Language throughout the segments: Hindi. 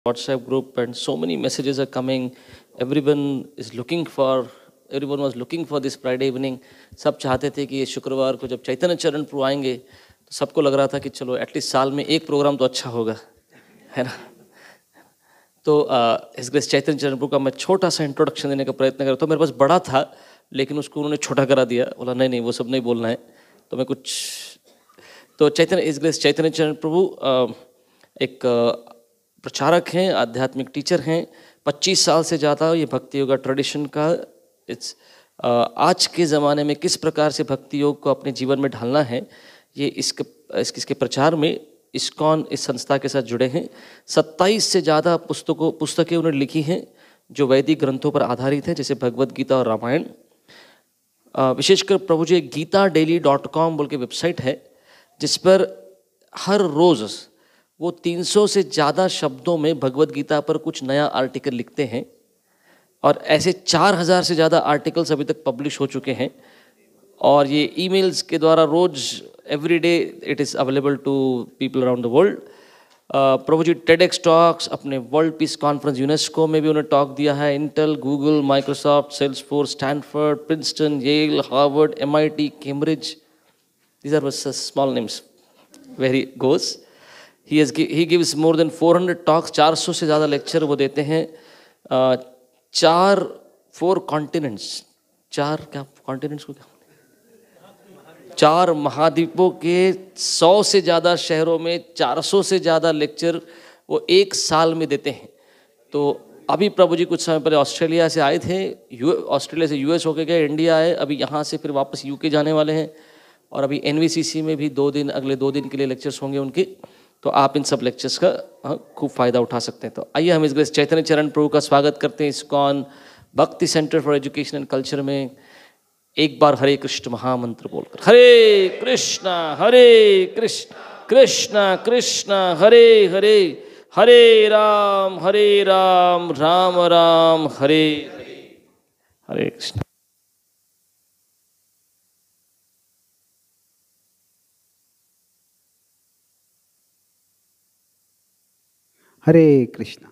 WhatsApp group and so many messages are coming. Everyone was looking for this Friday evening. सब चाहते थे कि ये शुक्रवार को जब चैतन्य चरण प्रभु आएंगे तो सबको लग रहा था कि चलो एटलीस्ट साल में एक प्रोग्राम तो अच्छा होगा, है ना। तो इस ग्रेस चैतन्य चरण प्रभु का मैं छोटा सा इंट्रोडक्शन देने का प्रयत्न कर रहा था। मेरे पास बड़ा था लेकिन उसको उन्होंने छोटा करा दिया, बोला नहीं नहीं वो सब नहीं बोलना है। तो मैं कुछ तो चैतन्य इस ग्रेस चैतन्य चरण प्रभु एक प्रचारक हैं, आध्यात्मिक टीचर हैं। 25 साल से ज़्यादा ये भक्ति योगा ट्रेडिशन का आज के ज़माने में किस प्रकार से भक्ति योग को अपने जीवन में ढालना है, ये इसके प्रचार में इस्कॉन इस संस्था के साथ जुड़े हैं। 27 से ज़्यादा पुस्तकें उन्होंने लिखी हैं जो वैदिक ग्रंथों पर आधारित हैं, जैसे भगवद गीता और रामायण। विशेषकर प्रभु जी gitaadaily.com बोल के वेबसाइट है जिस पर हर रोज़ वो 300 से ज़्यादा शब्दों में भगवद गीता पर कुछ नया आर्टिकल लिखते हैं और ऐसे 4000 से ज़्यादा आर्टिकल्स अभी तक पब्लिश हो चुके हैं। और ये ईमेल्स के द्वारा रोज़ every day it is available to people around the world. Prabhu ji TEDx talks, अपने वर्ल्ड पीस कॉन्फ्रेंस यूनेस्को में भी उन्होंने टॉक दिया है। Intel, Google, Microsoft, Salesforce, Stanford, Princeton, Yale, Harvard, MIT, Cambridge, these are small names where he goes. He gives more than 400 talks, 400 से ज़्यादा लेक्चर वो देते हैं। 4 कॉन्टिनेंट्स, 4 क्या कॉन्टिनेंट्स को क्या 4 महाद्वीपों के 100 से ज़्यादा शहरों में 400 से ज़्यादा लेक्चर वो एक साल में देते हैं। तो अभी प्रभु जी कुछ समय पहले ऑस्ट्रेलिया से आए थे, ऑस्ट्रेलिया से US होके गए, इंडिया आए, अभी यहाँ से फिर वापस UK जाने वाले हैं। और अभी NVCC में भी अगले 2 दिन के लिए लेक्चर्स होंगे उनके। तो आप इन सब लेक्चर्स का खूब फ़ायदा उठा सकते हैं। तो आइए हम इस ग्रेस चैतन्य चरण प्रभु का स्वागत करते हैं ISKCON Bhakti Center for Education and Culture में। एक बार हरे कृष्ण महामंत्र बोलकर, हरे कृष्णा कृष्ण कृष्ण हरे हरे, हरे राम राम राम हरे हरे। हरे कृष्ण। हरे कृष्णा।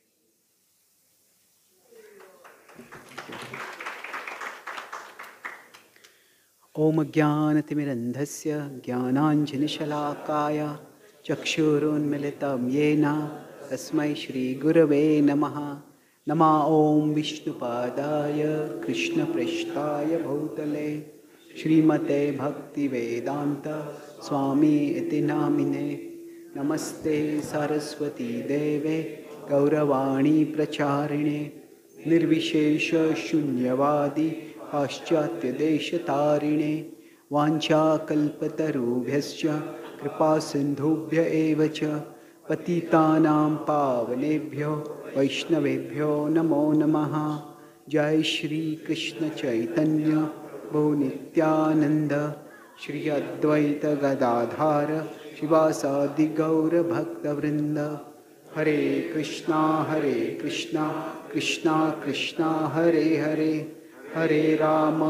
ओम ज्ञानतिमिरन्धस्य ज्ञानाञ्जनशलाकाय चक्षुरुन्मिलितं येन तस्मै श्रीगुरवे नमः। नमः ओम विष्णुपादाय कृष्णप्रेष्ठाय भूतले श्रीमते भक्तिवेदांत स्वामी इति नामिने। नमस्ते सरस्वती देवे गौरवाणी प्रचारिणे निर्विशेष शून्यवादी पाश्चात्यदेशतारिणे। वाञ्छाकल्पतरुभ्यश्च कृपा सिन्धुभ्य एव च पतितानां पावनेभ्यो वैष्णवेभ्यो नमो नमः। जय श्री कृष्ण चैतन्य प्रभु नित्यानंद, श्री अद्वैत गदाधार शिवासादि गौर भक्तवृंद। हरे कृष्णा कृष्णा कृष्णा हरे हरे, हरे राम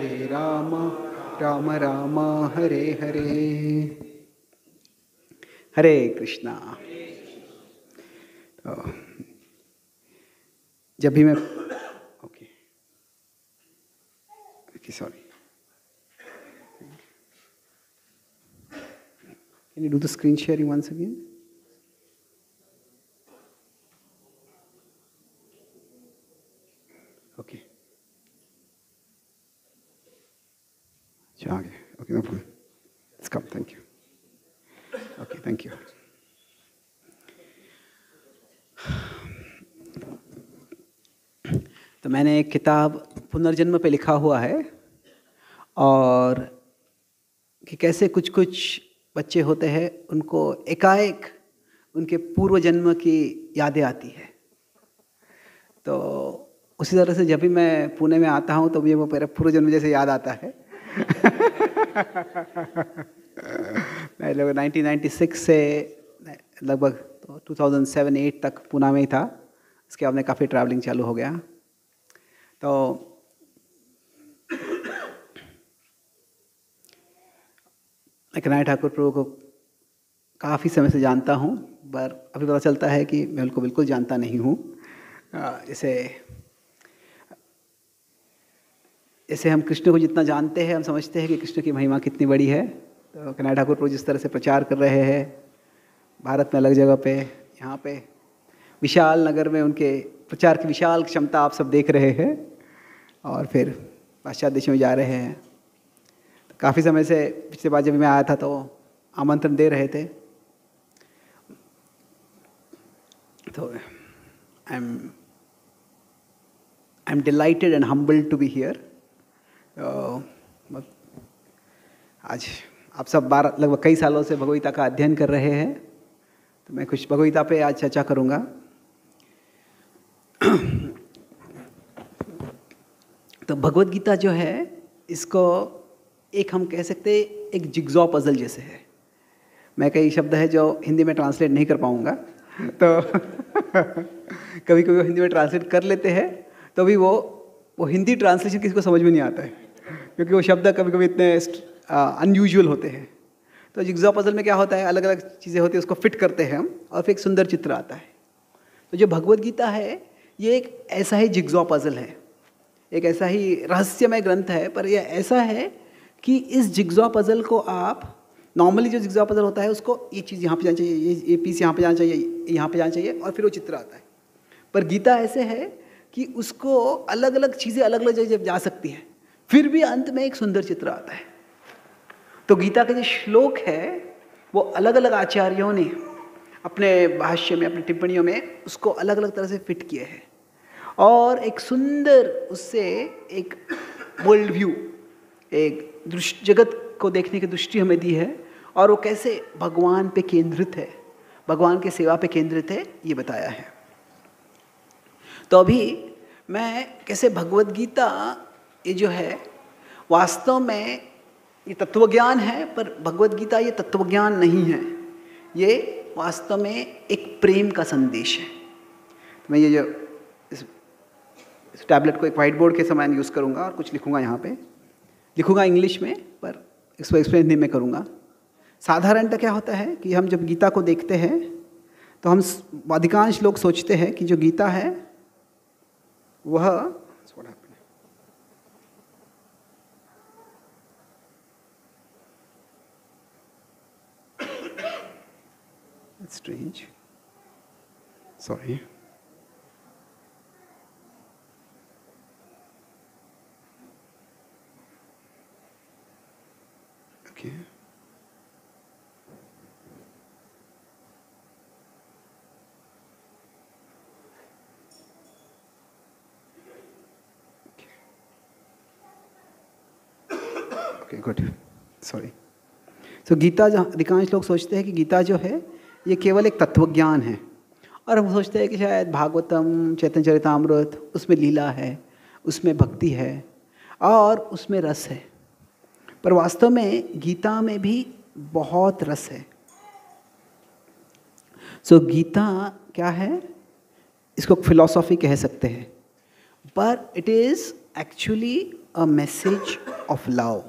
राम राम हरे हरे। हरे कृष्णा। तो जब भी मैं sorry, can you do the screen sharing once again? Okay. Okay, no problem. It's come, thank you. Okay, thank you. तो मैंने एक किताब पुनर्जन्म पे लिखा हुआ है और कि कैसे कुछ बच्चे होते हैं उनको एकाएक उनके पूर्व जन्म की यादें आती है। तो उसी तरह से जब भी मैं पुणे में आता हूँ तो मुझे वो मेरा पूर्व जन्म जैसे याद आता है। मैं लगभग 1996 से लगभग 2007-8 तक पुणे में ही था। उसके बाद में काफ़ी ट्रैवलिंग चालू हो गया। तो कन्हैया ठाकुर प्रभु को काफ़ी समय से जानता हूँ, पर अभी पता चलता है कि मैं उनको बिल्कुल जानता नहीं हूँ। इसे हम कृष्ण को जितना जानते हैं, हम समझते हैं कि कृष्ण की महिमा कितनी बड़ी है। तो कन्हैया ठाकुर प्रभु जिस तरह से प्रचार कर रहे हैं भारत में अलग जगह पे, यहाँ पे विशाल नगर में उनके प्रचार की विशाल क्षमता आप सब देख रहे हैं, और फिर पाश्चात्य देशों में जा रहे हैं। तो काफ़ी समय से पिछले बार जब मैं आया था तो आमंत्रण दे रहे थे, तो I am delighted and humbled to be here. आज आप सब लगभग कई सालों से भगवद गीता का अध्ययन कर रहे हैं, तो मैं कुछ भगवद गीता पे आज चर्चा करूँगा। तो भगवद गीता जो है, इसको एक हम कह सकते एक जिग्जॉ पजल जैसे है। मैं कई शब्द है जो हिंदी में ट्रांसलेट नहीं कर पाऊँगा, तो कभी कभी वो हिंदी में ट्रांसलेट कर लेते हैं, तो भी वो हिंदी ट्रांसलेशन किसी को समझ में नहीं आता है, क्योंकि वो शब्द कभी कभी इतने अनयूजुअल होते हैं। तो जिग्जॉ पजल में क्या होता है, अलग अलग चीज़ें होती है, उसको फिट करते हैं हम, और फिर एक सुंदर चित्र आता है। तो जो भगवद गीता है, ये एक ऐसा ही जिग्जॉ पजल है, एक ऐसा ही रहस्यमय ग्रंथ है। पर यह ऐसा है कि इस जिग्जॉ पजल को आप नॉर्मली जो जिग्जॉ पजल होता है, उसको ये चीज़ यहाँ पे जाना चाहिए, ये पीस यहाँ पे जाना चाहिए, यहाँ पे जाना चाहिए, और फिर वो चित्र आता है। पर गीता ऐसे है कि उसको अलग अलग चीज़ें अलग अलग जगह जा सकती हैं, फिर भी अंत में एक सुंदर चित्र आता है। तो गीता के जो श्लोक है, वो अलग अलग आचार्यों ने अपने भाष्य में, अपनी टिप्पणियों में उसको अलग अलग तरह से फिट किए हैं, और एक सुंदर उससे एक वर्ल्ड व्यू, एक जगत को देखने की दृष्टि हमें दी है, और वो कैसे भगवान पे केंद्रित है, भगवान के सेवा पे केंद्रित है, ये बताया है। तो अभी मैं कैसे भगवद गीता ये जो है वास्तव में ये तत्वज्ञान है, पर भगवद गीता ये तत्वज्ञान नहीं है, ये वास्तव में एक प्रेम का संदेश है। तो मैं ये जो इस टैबलेट को एक वाइट बोर्ड के समान यूज़ करूँगा, और कुछ लिखूँगा, यहाँ पे लिखूँगा इंग्लिश में, पर इसको एक्सप्लेन हिंदी में करूँगा। साधारणतः क्या होता है कि हम जब गीता को देखते हैं, तो हम अधिकांश लोग सोचते हैं कि जो गीता है वह strange, sorry, okay, okay, good, sorry। तो गीता, जहाँ अधिकांश लोग सोचते हैं कि गीता जो है ये केवल एक तत्वज्ञान है, और हम सोचते हैं कि शायद भागवतम, चैतन्य चरितामृत, उसमें लीला है, उसमें भक्ति है, और उसमें रस है। पर वास्तव में गीता में भी बहुत रस है। सो गीता क्या है, इसको फिलॉसफी कह सकते हैं, पर it is actually a message of love.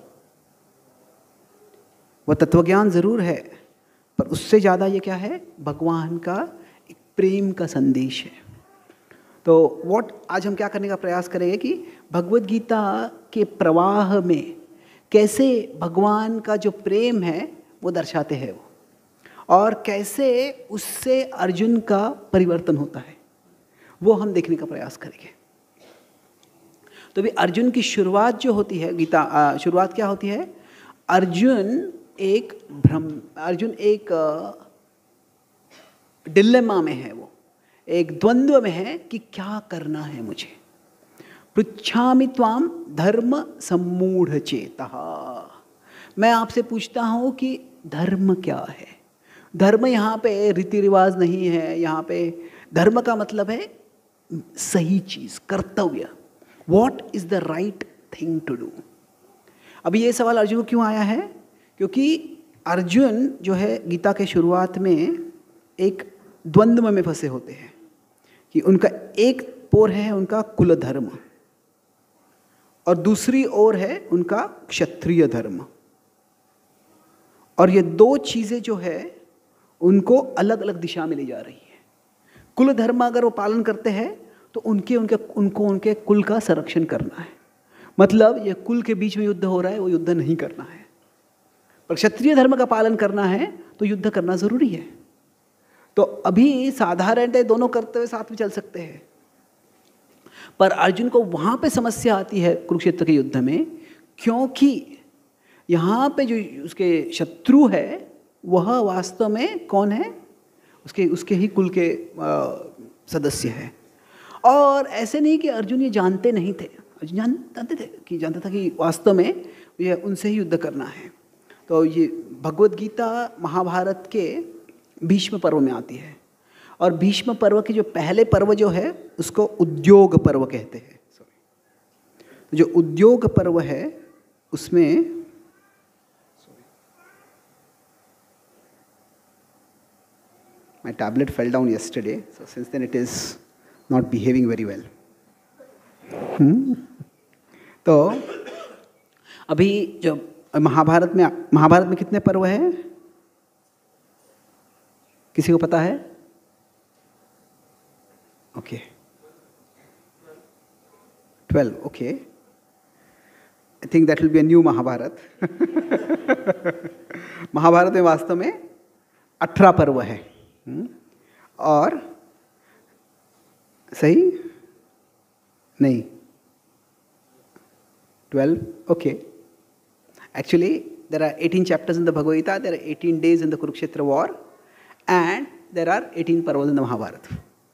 वह तत्वज्ञान ज़रूर है, पर उससे ज़्यादा ये क्या है, भगवान का एक प्रेम का संदेश है। तो आज हम क्या करने का प्रयास करेंगे कि भगवद गीता के प्रवाह में कैसे भगवान का जो प्रेम है वो दर्शाते हैं वो, और कैसे उससे अर्जुन का परिवर्तन होता है, वो हम देखने का प्रयास करेंगे। तो भी अर्जुन की शुरुआत जो होती है, गीता शुरुआत क्या होती है, अर्जुन एक डिलेमा में है, वो एक द्वंद्व में है कि क्या करना है मुझे। पृच्छामि त्वाम धर्म सम्मूढ़ चेतः, मैं आपसे पूछता हूँ कि धर्म क्या है। धर्म यहाँ पे रीति रिवाज नहीं है, यहाँ पे धर्म का मतलब है सही चीज़, कर्तव्य। What is the right thing to do? अभी ये सवाल अर्जुन को क्यों आया है, क्योंकि अर्जुन जो है गीता के शुरुआत में एक द्वंद्व में फंसे होते हैं कि उनका एक ओर है उनका कुल धर्म, और दूसरी ओर है उनका क्षत्रिय धर्म। और ये दो चीज़ें जो है उनको अलग अलग दिशा में ले जा रही है। कुल धर्म अगर वो पालन करते हैं तो उनको उनके कुल का संरक्षण करना है। मतलब ये कुल के बीच में युद्ध हो रहा है, वो युद्ध नहीं करना है। पर क्षत्रिय धर्म का पालन करना है तो युद्ध करना जरूरी है। तो अभी साधारणतः दोनों करते हुए साथ में चल सकते हैं, पर अर्जुन को वहां पे समस्या आती है कुरुक्षेत्र के युद्ध में, क्योंकि यहाँ पे जो उसके शत्रु है वह वास्तव में कौन है? उसके ही कुल के सदस्य है। और ऐसे नहीं कि अर्जुन ये जानते नहीं थे, अर्जुन जानता था कि वास्तव में ये उनसे ही युद्ध करना है। तो ये भगवद गीता महाभारत के भीष्म पर्व में आती है, और भीष्म पर्व के जो पहले पर्व जो है उसको उद्योग पर्व कहते हैं। जो उद्योग पर्व है उसमें my tablet fell down yesterday, so since then it is not behaving very well. तो अभी जो महाभारत में कितने पर्व हैं? किसी को पता है? Okay, 12. Okay, I think that will be a new Mahabharata. Mahabharata में वास्तव में 18 पर्व है। और सही नहीं, 12. Okay, actually there are 18 chapters in the Bhagavad Gita, there are 18 days in the Kurukshetra war, and there are 18 parvas in the Mahabharata.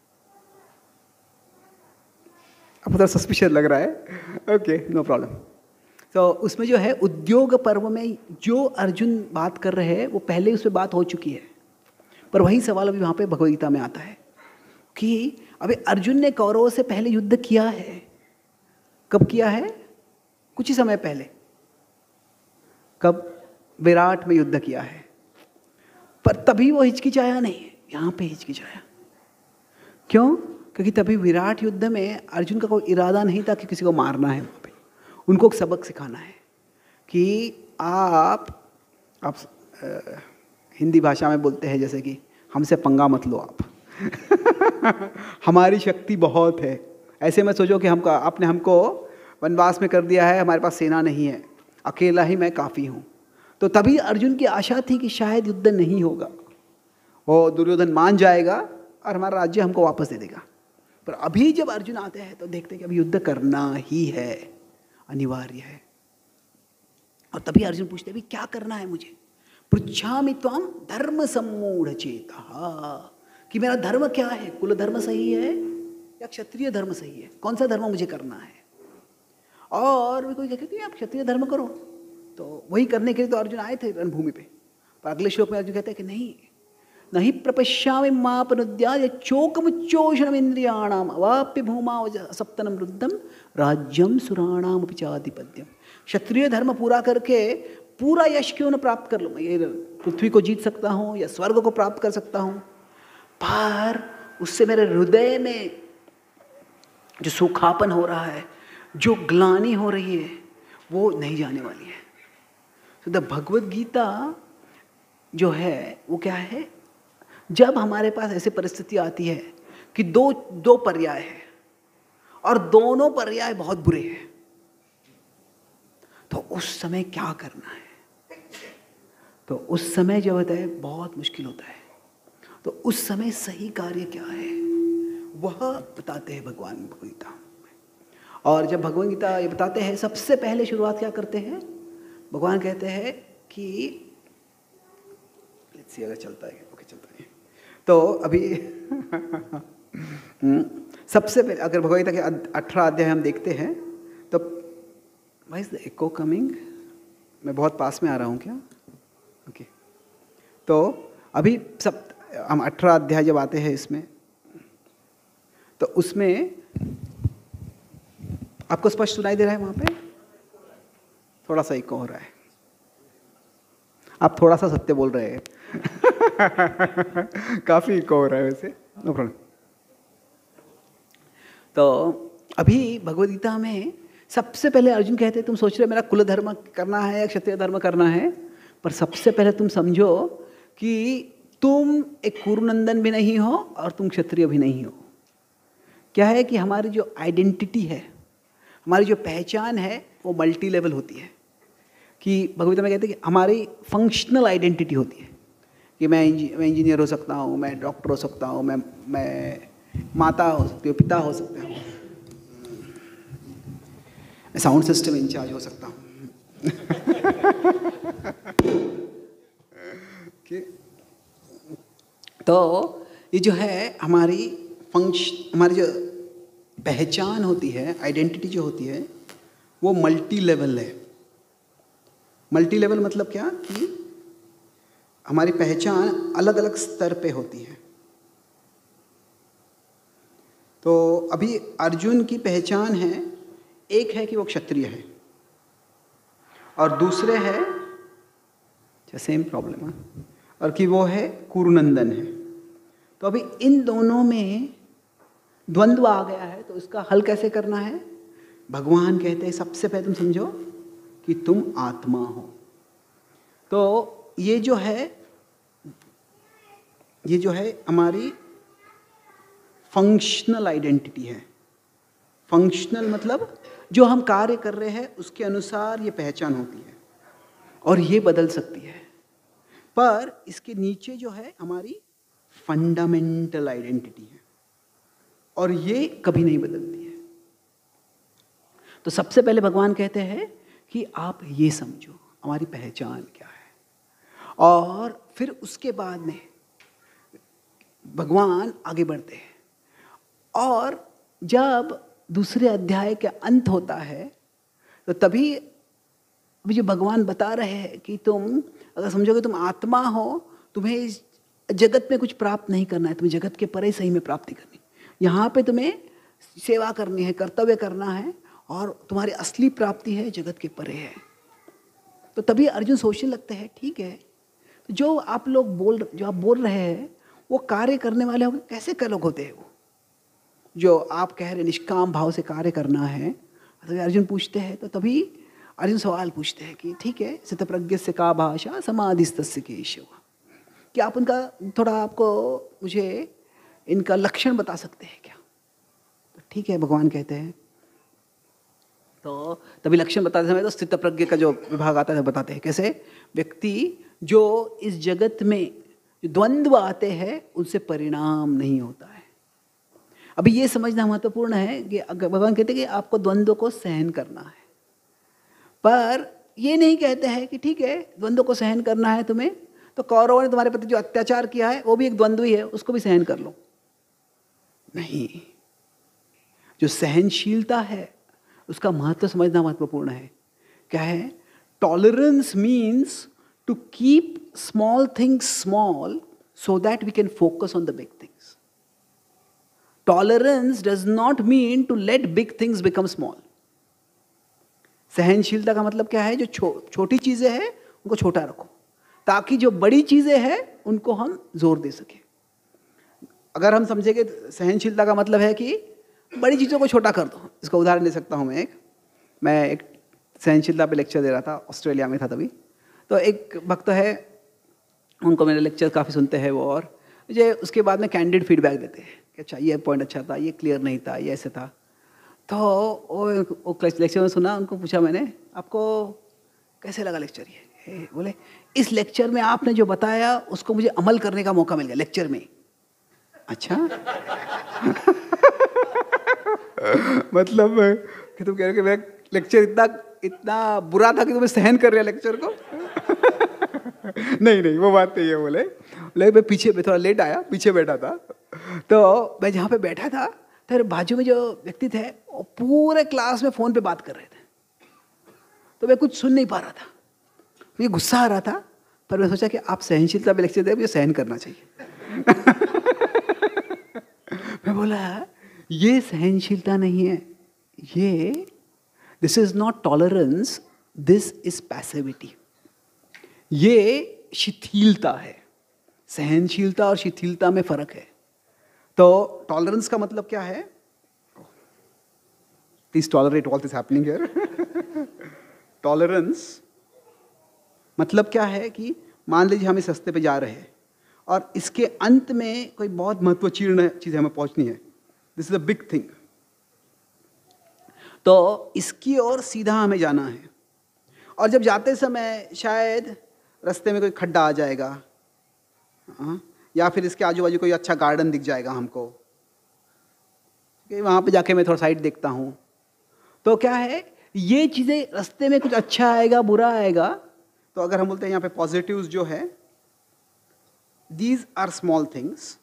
अब थोड़ा सस्पिशियस लग रहा है। Okay, no problem. तो उसमें जो है उद्योग पर्व में जो अर्जुन बात कर रहे हैं वो पहले उस पर बात हो चुकी है, पर वही सवाल अभी वहाँ पे भगवद गीता में आता है कि अभी अर्जुन ने कौरवों से पहले युद्ध किया है। कब किया है? कुछ ही समय पहले। कब? विराट में युद्ध किया है, पर तभी वो हिचकिचाया नहीं, यहाँ पे हिचकिचाया। क्यों? क्योंकि तभी विराट युद्ध में अर्जुन का कोई इरादा नहीं था कि किसी को मारना है। वहाँ पे उनको एक सबक सिखाना है कि आप हिंदी भाषा में बोलते हैं जैसे कि हमसे पंगा मत लो आप। हमारी शक्ति बहुत है। ऐसे में सोचो कि आपने हमको वनवास में कर दिया है, हमारे पास सेना नहीं है, अकेला ही मैं काफ़ी हूँ। तो तभी अर्जुन की आशा थी कि शायद युद्ध नहीं होगा, वो दुर्योधन मान जाएगा और हमारा राज्य हमको वापस दे देगा। पर अभी जब अर्जुन आते हैं तो देखते हैं कि अभी युद्ध करना ही है, अनिवार्य है। और तभी अर्जुन पूछते हैं, अभी क्या करना है मुझे? पृच्छामि त्वाम धर्म सम्मूढ़ चेतः, कि मेरा धर्म क्या है? कुल धर्म सही है या क्षत्रिय धर्म सही है? कौन सा धर्म मुझे करना है? और भी कोई कहते हैं आप क्षत्रिय धर्म करो, तो वही करने के लिए तो अर्जुन आए थे रणभूमि पे। पर अगले श्लोक में अर्जुन कहते हैं कि नहीं प्रपश्यामि मापनुद्या चोकमुच्चोषणम इंद्रियाणाम अवाप्य भूमा सप्तनम रुद्धम राज्यम सुराणाम अपि चाधिपत्यम। क्षत्रिय धर्म पूरा करके पूरा यश क्यों न प्राप्त कर लूँ? मैं ये पृथ्वी को जीत सकता हूँ या स्वर्ग को प्राप्त कर सकता हूँ, पर उससे मेरे हृदय में जो सूखापन हो रहा है, जो ग्लानि हो रही है, वो नहीं जाने वाली है। तो द भगवद गीता जो है वो क्या है? जब हमारे पास ऐसी परिस्थिति आती है कि दो पर्याय है और दोनों पर्याय बहुत बुरे हैं, तो उस समय क्या करना है? तो उस समय जो होता है बहुत मुश्किल होता है। तो उस समय सही कार्य क्या है वह बताते हैं भगवान भगवद गीता। और जब भगवद गीता ये बताते हैं, सबसे पहले शुरुआत क्या करते हैं? भगवान कहते हैं कि लेट्स सी अगर चलता है, ओके चलता है। तो अभी सबसे पहले अगर भगवद गीता के 18 अध्याय हम देखते हैं तो why is the echo coming? मैं बहुत पास में आ रहा हूँ क्या? ओके, तो अभी सब हम 18 अध्याय जब आते हैं इसमें, तो उसमें आपको स्पष्ट सुनाई दे रहा है? वहाँ पे थोड़ा सा इको हो रहा है। आप थोड़ा सा सत्य बोल रहे हैं। काफी इको हो रहा है वैसे, नो प्रॉब्लम। तो अभी भगवद गीता में सबसे पहले अर्जुन कहते हैं, तुम सोच रहे हो मेरा कुल धर्म करना है या क्षत्रिय धर्म करना है, पर सबसे पहले तुम समझो कि तुम एक कुरुनंदन भी नहीं हो और तुम क्षत्रिय भी नहीं हो। क्या है कि हमारी जो आइडेंटिटी है, हमारी जो पहचान है, वो मल्टी लेवल होती है। कि भगवत में कहते हैं कि हमारी फंक्शनल आइडेंटिटी होती है कि मैं इंजीनियर हो सकता हूँ, मैं डॉक्टर हो सकता हूँ, मैं माता हो सकती हूँ, पिता हो सकता हूँ, मैं साउंड सिस्टम इंचार्ज हो सकता हूँ। तो ये जो है हमारी हमारी जो पहचान होती है, आइडेंटिटी जो होती है, वो मल्टी लेवल है। मल्टी लेवल मतलब क्या कि हमारी पहचान अलग अलग स्तर पे होती है। तो अभी अर्जुन की पहचान है, एक है कि वो क्षत्रिय है और दूसरे है सेम प्रॉब्लम है, और कि वो है कुरुनंदन है। तो अभी इन दोनों में द्वंद्व आ गया है, तो इसका हल कैसे करना है? भगवान कहते हैं सबसे पहले तुम समझो कि तुम आत्मा हो। तो ये जो है हमारी फंक्शनल आइडेंटिटी है। फंक्शनल मतलब जो हम कार्य कर रहे हैं उसके अनुसार ये पहचान होती है और ये बदल सकती है। पर इसके नीचे जो है हमारी फंडामेंटल आइडेंटिटी है और ये कभी नहीं बदलती है। तो सबसे पहले भगवान कहते हैं कि आप ये समझो हमारी पहचान क्या है, और फिर उसके बाद में भगवान आगे बढ़ते हैं। और जब दूसरे अध्याय के अंत होता है तो तभी अभी जो भगवान बता रहे हैं कि तुम अगर समझोगे तुम आत्मा हो, तुम्हें इस जगत में कुछ प्राप्त नहीं करना है, तुम्हें जगत के परे सही में प्राप्ति करनी। यहाँ पे तुम्हें सेवा करनी है, कर्तव्य करना है, और तुम्हारी असली प्राप्ति है जगत के परे है। तो तभी अर्जुन सोचने लगते हैं ठीक है, तो जो आप बोल रहे हैं वो कार्य करने वाले कैसे लोग होते हैं? वो जो आप कह रहे निष्काम भाव से कार्य करना है, तो अर्जुन पूछते हैं। तो तभी अर्जुन सवाल पूछते हैं कि ठीक है, स्थितप्रज्ञस्य का भाषा समाधिस्तस्य केशव, कि आप उनका थोड़ा आपको मुझे इनका लक्षण बता सकते हैं क्या? तो ठीक है, भगवान कहते हैं। तो तभी लक्षण बताते समय तो स्थितप्रज्ञ का जो विभाग आता है बताते हैं कैसे व्यक्ति जो इस जगत में जो द्वंद्व आते हैं उनसे परिणाम नहीं होता है। अभी ये समझना महत्वपूर्ण है कि भगवान कहते हैं कि आपको द्वंद्व को सहन करना है, पर ये नहीं कहते हैं कि ठीक है द्वंद्व को सहन करना है तुम्हें, तो कौरवों ने तुम्हारे प्रति जो अत्याचार किया है वो भी एक द्वंद्व ही है, उसको भी सहन कर लो। नहीं, जो सहनशीलता है उसका महत्व समझना महत्वपूर्ण है। क्या है? Tolerance means to keep small things small so that we can focus on the big things. Tolerance does not mean to let big things become small. सहनशीलता का मतलब क्या है? जो छोटी चीजें हैं उनको छोटा रखो ताकि जो बड़ी चीजें हैं उनको हम जोर दे सके। अगर हम समझेंगे सहनशीलता का मतलब है कि बड़ी चीज़ों को छोटा कर दो। इसका उदाहरण दे सकता हूँ मैं एक सहनशीलता पे लेक्चर दे रहा था, ऑस्ट्रेलिया में था तभी। तो एक भक्त है, उनको मेरे लेक्चर काफ़ी सुनते हैं वो, और मुझे उसके बाद में कैंडिड फीडबैक देते हैं कि अच्छा ये पॉइंट अच्छा था, ये क्लियर नहीं था, ये ऐसे था। तो वो लेक्चर में सुना, उनको पूछा मैंने आपको कैसे लगा लेक्चर? ये बोले इस लेक्चर में आपने जो बताया उसको मुझे अमल करने का मौका मिल गया लेक्चर में। अच्छा मतलब कि तुम कह रहे हो कि मेरा लेक्चर इतना बुरा था कि तुम्हें सहन कर रहे हैं लेक्चर को? नहीं वो बात नहीं है। बोले मैं पीछे थोड़ा लेट आया, पीछे बैठा था। तो मैं जहाँ पे बैठा था तो बाजू में जो व्यक्ति थे वो पूरे क्लास में फ़ोन पे बात कर रहे थे, तो मैं कुछ सुन नहीं पा रहा था। मुझे गुस्सा आ रहा था, पर मैं सोचा कि आप सहनशीलता पे लेक्चर दे, मुझे सहन करना चाहिए। मैं बोला ये सहनशीलता नहीं है, ये this is not tolerance, this is passivity. ये शिथिलता है। सहनशीलता और शिथिलता में फर्क है। तो टॉलरेंस का मतलब क्या है? Please tolerate all this happening here. Tolerance मतलब क्या है कि मान लीजिए हम इस रास्ते पे जा रहे हैं और इसके अंत में कोई बहुत महत्वपूर्ण चीज़ हमें पहुंचनी है। This is a big thing. तो इसकी ओर सीधा हमें जाना है। और जब जाते समय शायद रास्ते में कोई खड्डा आ जाएगा, या फिर इसके आजू बाजू कोई अच्छा गार्डन दिख जाएगा हमको कि वहाँ पे जाके मैं थोड़ा साइड देखता हूँ। तो क्या है, ये चीज़ें रास्ते में कुछ अच्छा आएगा बुरा आएगा, तो अगर हम बोलते हैं यहाँ पे पॉजिटिव्स जो है, दीज आर स्मॉल थिंग्स,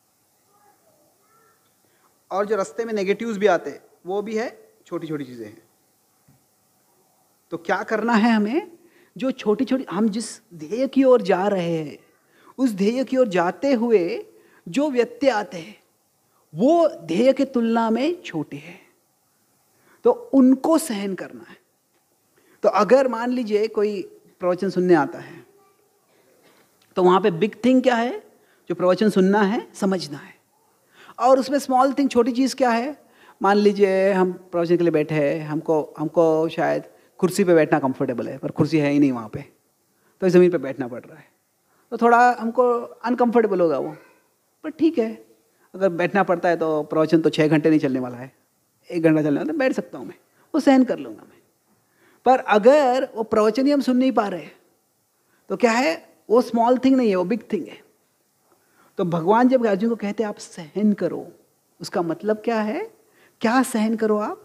और जो रास्ते में नेगेटिव्स भी आते वो भी है छोटी छोटी चीज़ें हैं। तो क्या करना है हमें, जो छोटी छोटी, हम जिस ध्येय की ओर जा रहे हैं उस ध्येय की ओर जाते हुए जो व्यत्यय आते हैं वो ध्येय के तुलना में छोटे हैं, तो उनको सहन करना है। तो अगर मान लीजिए कोई प्रवचन सुनने आता है, तो वहाँ पे बिग थिंग क्या है, जो प्रवचन सुनना है, समझना है। और उसमें स्मॉल थिंग, छोटी चीज़ क्या है, मान लीजिए हम प्रवचन के लिए बैठे हैं, हमको शायद कुर्सी पे बैठना कंफर्टेबल है, पर कुर्सी है ही नहीं वहाँ पे, तो ज़मीन पे बैठना पड़ रहा है, तो थोड़ा हमको अनकंफर्टेबल होगा वो, पर ठीक है, अगर बैठना पड़ता है तो प्रवचन तो 6 घंटे नहीं चलने वाला है, 1 घंटा चलने वाला है, बैठ सकता हूँ मैं, वो सहन कर लूँगा मैं। पर अगर वो प्रवचन ही हम सुन नहीं पा रहे तो क्या है, वो स्मॉल थिंग नहीं है, वो बिग थिंग है। तो भगवान जब अर्जुन को कहते हैं आप सहन करो, उसका मतलब क्या है, क्या सहन करो आप,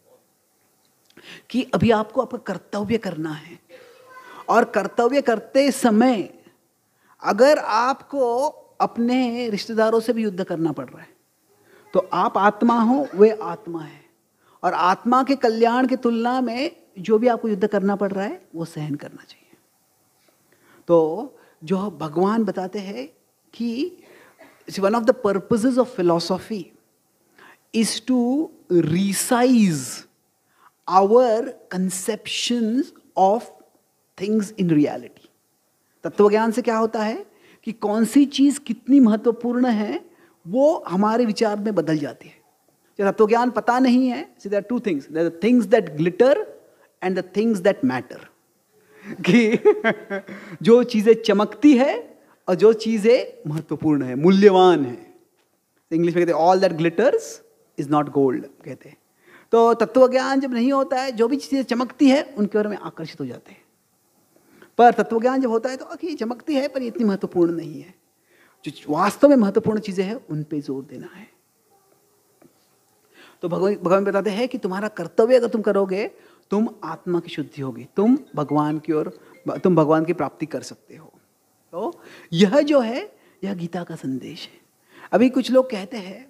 कि अभी आपको आपका कर्तव्य करना है, और कर्तव्य करते समय अगर आपको अपने रिश्तेदारों से भी युद्ध करना पड़ रहा है, तो आप आत्मा हो, वे आत्मा है, और आत्मा के कल्याण की तुलना में जो भी आपको युद्ध करना पड़ रहा है वो सहन करना चाहिए। तो जो भगवान बताते हैं कि one of the purposes of philosophy is to resize our conceptions of things in reality. तत्वज्ञान से क्या होता है कि कौन सी चीज़ कितनी महत्वपूर्ण है वो हमारे विचार में बदल जाती है। जब तत्वज्ञान पता नहीं है, so there are two things, there are the things that glitter and the things that matter। कि जो चीज़ें चमकती है और जो चीज़ें महत्वपूर्ण है, मूल्यवान है। इंग्लिश में कहते हैं all that glitters is not gold कहते हैं। तो तत्वज्ञान जब नहीं होता है, जो भी चीज़ें चमकती है उनके बारे में आकर्षित हो जाते हैं। पर तत्वज्ञान जब होता है तो ये चमकती है पर इतनी महत्वपूर्ण नहीं है, जो वास्तव में महत्वपूर्ण चीज़ें हैं उन पे जोर देना है। तो भगवान बताते हैं कि तुम्हारा कर्तव्य अगर तुम करोगे, तुम आत्मा की शुद्धि होगी, तुम भगवान की ओर, तुम भगवान की प्राप्ति कर सकते हो। तो यह जो है, यह गीता का संदेश है। अभी कुछ लोग कहते हैं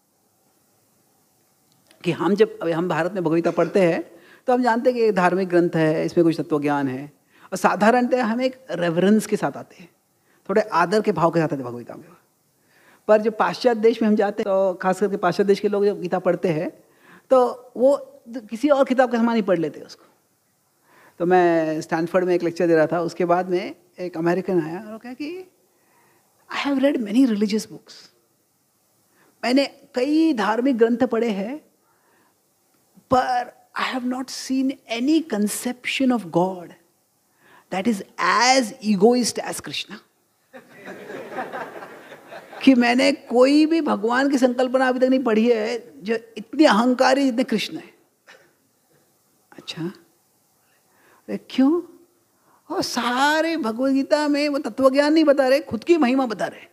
कि हम भारत में भगवद गीता पढ़ते हैं तो हम जानते हैं कि धार्मिक ग्रंथ है, इसमें कुछ तत्वज्ञान है, और साधारणतः हम एक रेवरेंस के साथ आते हैं, थोड़े आदर के भाव के साथ आते हैं भगवद गीता में। पर जब पाश्चात्य देश में हम जाते हैं, तो खास करके पाश्चात्य देश के लोग जब गीता पढ़ते हैं तो वो किसी और किताब के समान ही पढ़ लेते हैं उसको। तो मैं स्टैनफोर्ड में एक लेक्चर दे रहा था, उसके बाद में एक अमेरिकन आया और कहा कि I have read many religious books, मैंने कई धार्मिक ग्रंथ पढ़े हैं, पर I have not seen any conception of God that is as egoist as Krishna. कि मैंने कोई भी भगवान की संकल्पना अभी तक नहीं पढ़ी है जो इतनी अहंकारी जितने कृष्ण है। अच्छा, क्यों? और सारे भगवद गीता में वो तत्वज्ञान नहीं बता रहे, खुद की महिमा बता रहे।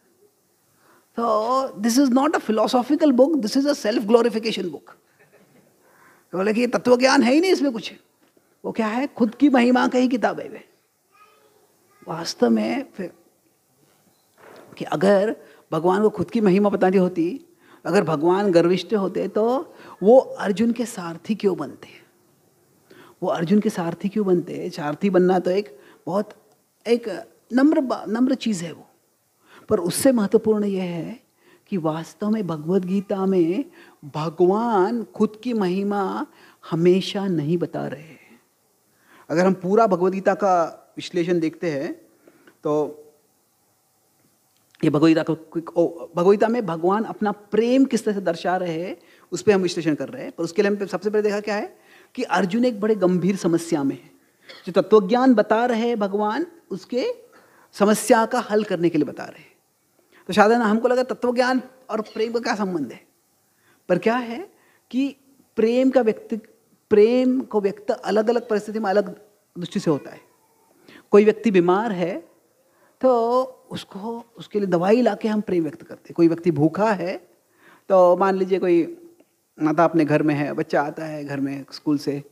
तो this is not a philosophical book, this is a self glorification book. बोले कि ये तत्वज्ञान है ही नहीं इसमें कुछ, वो क्या है, खुद की महिमा का ही किताब है वे। वास्तव में फिर कि अगर भगवान को खुद की महिमा बतानी होती, अगर भगवान गर्विष्ठ होते, तो वो अर्जुन के सारथी क्यों बनते? वो अर्जुन के सारथी क्यों बनते? सारथी बनना तो एक बहुत एक नम्र चीज़ है वो, पर उससे महत्वपूर्ण यह है कि वास्तव में भगवद गीता में भगवान खुद की महिमा हमेशा नहीं बता रहे हैं। अगर हम पूरा भगवद गीता का विश्लेषण देखते हैं तो ये भगवद गीता में भगवान अपना प्रेम किस तरह से दर्शा रहे हैं उस पर हम विश्लेषण कर रहे हैं। पर उसके लिए हम सबसे पहले देखा क्या है कि अर्जुन एक बड़े गंभीर समस्या में है। जो तत्वज्ञान बता रहे हैं भगवान, उसके समस्या का हल करने के लिए बता रहे हैं। तो शायद ना हमको लगा तत्व ज्ञान और प्रेम का क्या संबंध है, पर क्या है कि प्रेम को व्यक्त अलग अलग परिस्थिति में अलग दृष्टि से होता है। कोई व्यक्ति बीमार है तो उसके लिए दवाई लाके हम प्रेम व्यक्त करते हैं। कोई व्यक्ति भूखा है तो मान लीजिए कोई माता अपने घर में है, बच्चा आता है घर में स्कूल से,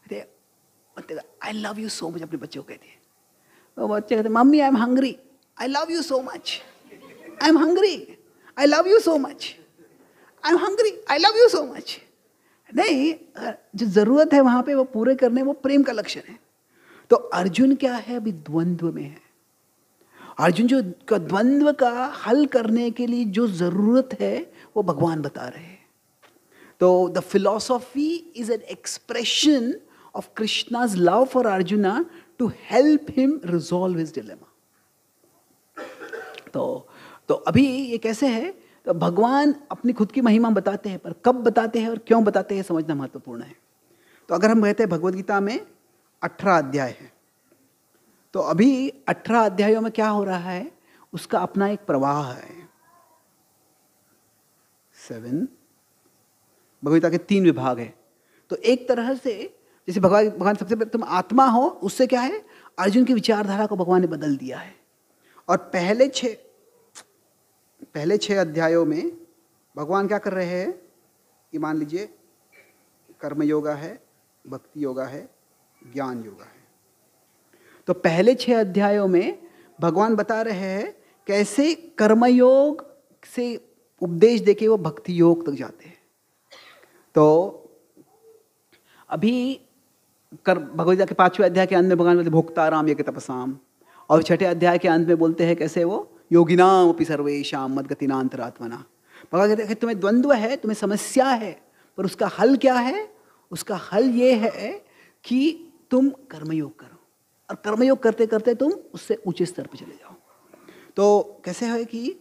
I love you so much, अपने बच्चे को कहती है। तो बच्चे कहते mummy I am hungry, I love you so much, I am hungry, I love you so much, I am hungry, I love you so much. नहीं, जो जरूरत है वहां पे वो पूरे करने, वो प्रेम का लक्षण है। तो अर्जुन क्या है, अभी द्वंद्व में है। अर्जुन जो द्वंद्व का हल करने के लिए जो जरूरत है वो भगवान बता रहे हैं। तो the philosophy is an expression of Krishna's love for Arjuna to help him resolve his dilemma. तो अभी ये कैसे है, तो भगवान अपनी खुद की महिमा बताते हैं, पर कब बताते हैं और क्यों बताते हैं समझना महत्वपूर्ण है। तो अगर हम कहते हैं भगवद गीता में 18 अध्याय है, तो अभी 18 अध्यायों में क्या हो रहा है, उसका अपना एक प्रवाह है। 7 भगवद गीता के 3 विभाग है। तो एक तरह से जैसे भगवान सबसे पहले तुम आत्मा हो, उससे क्या है, अर्जुन की विचारधारा को भगवान ने बदल दिया है। और पहले छह अध्यायों में भगवान क्या कर रहे हैं, ये मान लीजिए कर्म योगा है, भक्ति योगा है, ज्ञान योगा है। तो पहले 6 अध्यायों में भगवान बता रहे हैं कैसे कर्मयोग से उपदेश देके वो भक्ति योग तक जाते हैं। तो अभी भगवद गीता के 5वें अध्याय के अंत में भगवान बोलते भोक्ताराम ये के तपसाम, और 6ठे अध्याय के अंत में बोलते हैं कैसे वो योगिनाम अपि सर्वेशाम मद्गतिनांतरात्मना। भगवान कहते हैं तुम्हें द्वंद्व है, तुम्हें समस्या है, पर उसका हल क्या है, उसका हल ये है कि तुम कर्मयोग करो, और कर्मयोग करते करते तुम उससे ऊंचे स्तर पर चले जाओ। तो कैसे है कि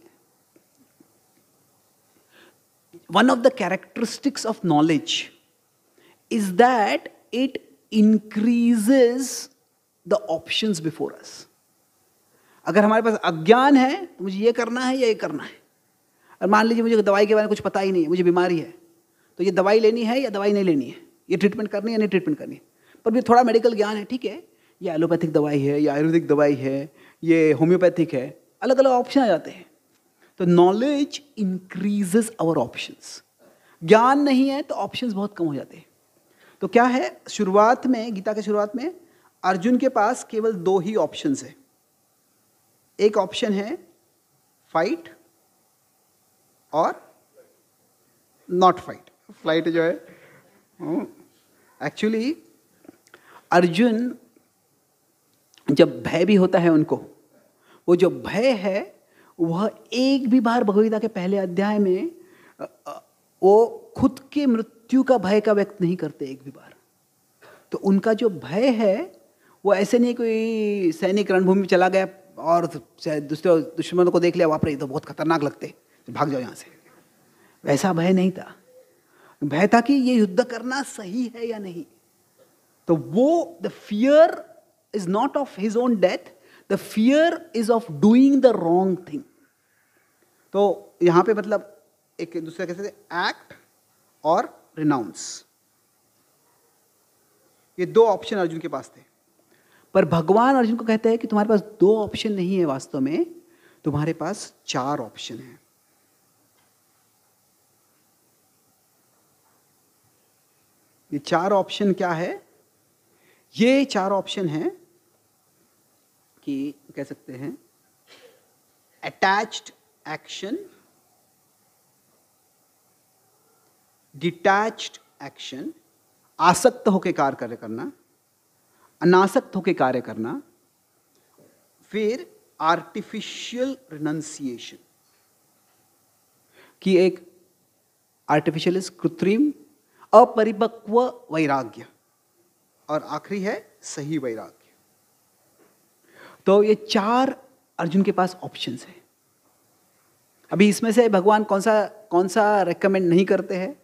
one of the characteristics of knowledge is that it increases the options before us. अगर हमारे पास अज्ञान है तो मुझे ये करना है या ये करना है, और मान लीजिए मुझे दवाई के बारे में कुछ पता ही नहीं है, मुझे बीमारी है, तो ये दवाई लेनी है या दवाई नहीं लेनी है, ये ट्रीटमेंट करनी है या नहीं ट्रीटमेंट करनी है, पर भी थोड़ा मेडिकल ज्ञान है, ठीक है, ये एलोपैथिक दवाई है, ये आयुर्वेदिक दवाई है, ये होम्योपैथिक है, अलग अलग ऑप्शन आ जाते हैं। तो नॉलेज इंक्रीजेस आवर ऑप्शंस। ज्ञान नहीं है तो ऑप्शंस बहुत कम हो जाते हैं। तो क्या है, शुरुआत में, गीता के शुरुआत में अर्जुन के पास केवल 2 ही ऑप्शंस है। एक ऑप्शन है फाइट और नॉट फाइट। फ्लाइट जो है, एक्चुअली अर्जुन जब भय भी होता है उनको, वो जो भय है वह एक भी बार भगवद गीता के पहले अध्याय में वो खुद के मृत्यु का भय का व्यक्त नहीं करते एक भी बार। तो उनका जो भय है वो ऐसे नहीं कोई सैनिक रणभूमि में चला गया और दूसरे दुश्मनों को देख लिया, वापस ये तो बहुत खतरनाक लगते, भाग जाओ यहाँ से, वैसा भय नहीं था। भय था कि ये युद्ध करना सही है या नहीं। तो वो the fear is not of his own death, the fear is of doing the wrong thing. तो यहाँ पे मतलब एक दूसरे कैसे एक्ट और रिनाउंस, ये 2 ऑप्शन अर्जुन के पास थे। पर भगवान अर्जुन को कहते हैं कि तुम्हारे पास 2 ऑप्शन नहीं है, वास्तव में तुम्हारे पास 4 ऑप्शन है। ये 4 ऑप्शन क्या है? ये 4 ऑप्शन है कि कह सकते हैं अटैच्ड एक्शन, डिटैच्ड एक्शन, आसक्त होकर कार्य करना, अनासक्त होकर कार्य करना, फिर आर्टिफिशियल रिनंसिएशन, कि एक आर्टिफिशियल इज कृत्रिम, अपरिपक्व वैराग्य, और आखिरी है सही वैराग्य। तो ये 4 अर्जुन के पास ऑप्शंस है। अभी इसमें से भगवान कौन सा रेकमेंड नहीं करते हैं?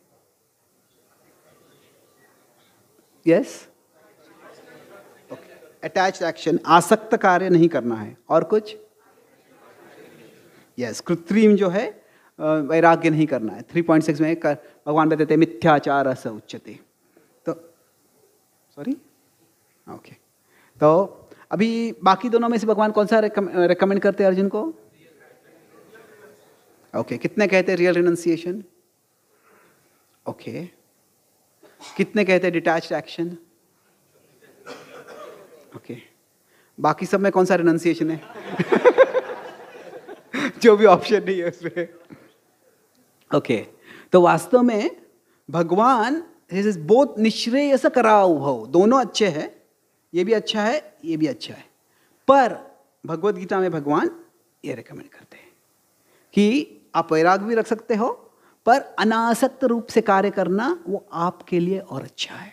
यस, अटैच्ड एक्शन, आसक्त कार्य नहीं करना है। और कुछ? यस, कृत्रिम जो है वैराग्य नहीं करना है। 3.6 में भगवान बताते हैं मिथ्याचार स उच्यते। तो सॉरी, ओके, तो अभी बाकी दोनों में से भगवान कौन सा रेकमेंड करते हैं अर्जुन को? ओके, कितने कहते हैं रियल रिनंसिएशन? ओके, कितने कहते हैं डिटैच्ड एक्शन? ओके, बाकी सब में कौन सा रिनंसिएशन है? जो भी ऑप्शन नहीं है उसमें। ओके, तो वास्तव में भगवान बोथ निश्रेयस कराउ भव, दोनों अच्छे हैं, ये भी अच्छा है, ये भी अच्छा है, पर भगवद गीता में भगवान ये रेकमेंड करते हैं कि आप वैराग भी रख सकते हो, पर अनासक्त रूप से कार्य करना वो आपके लिए और अच्छा है।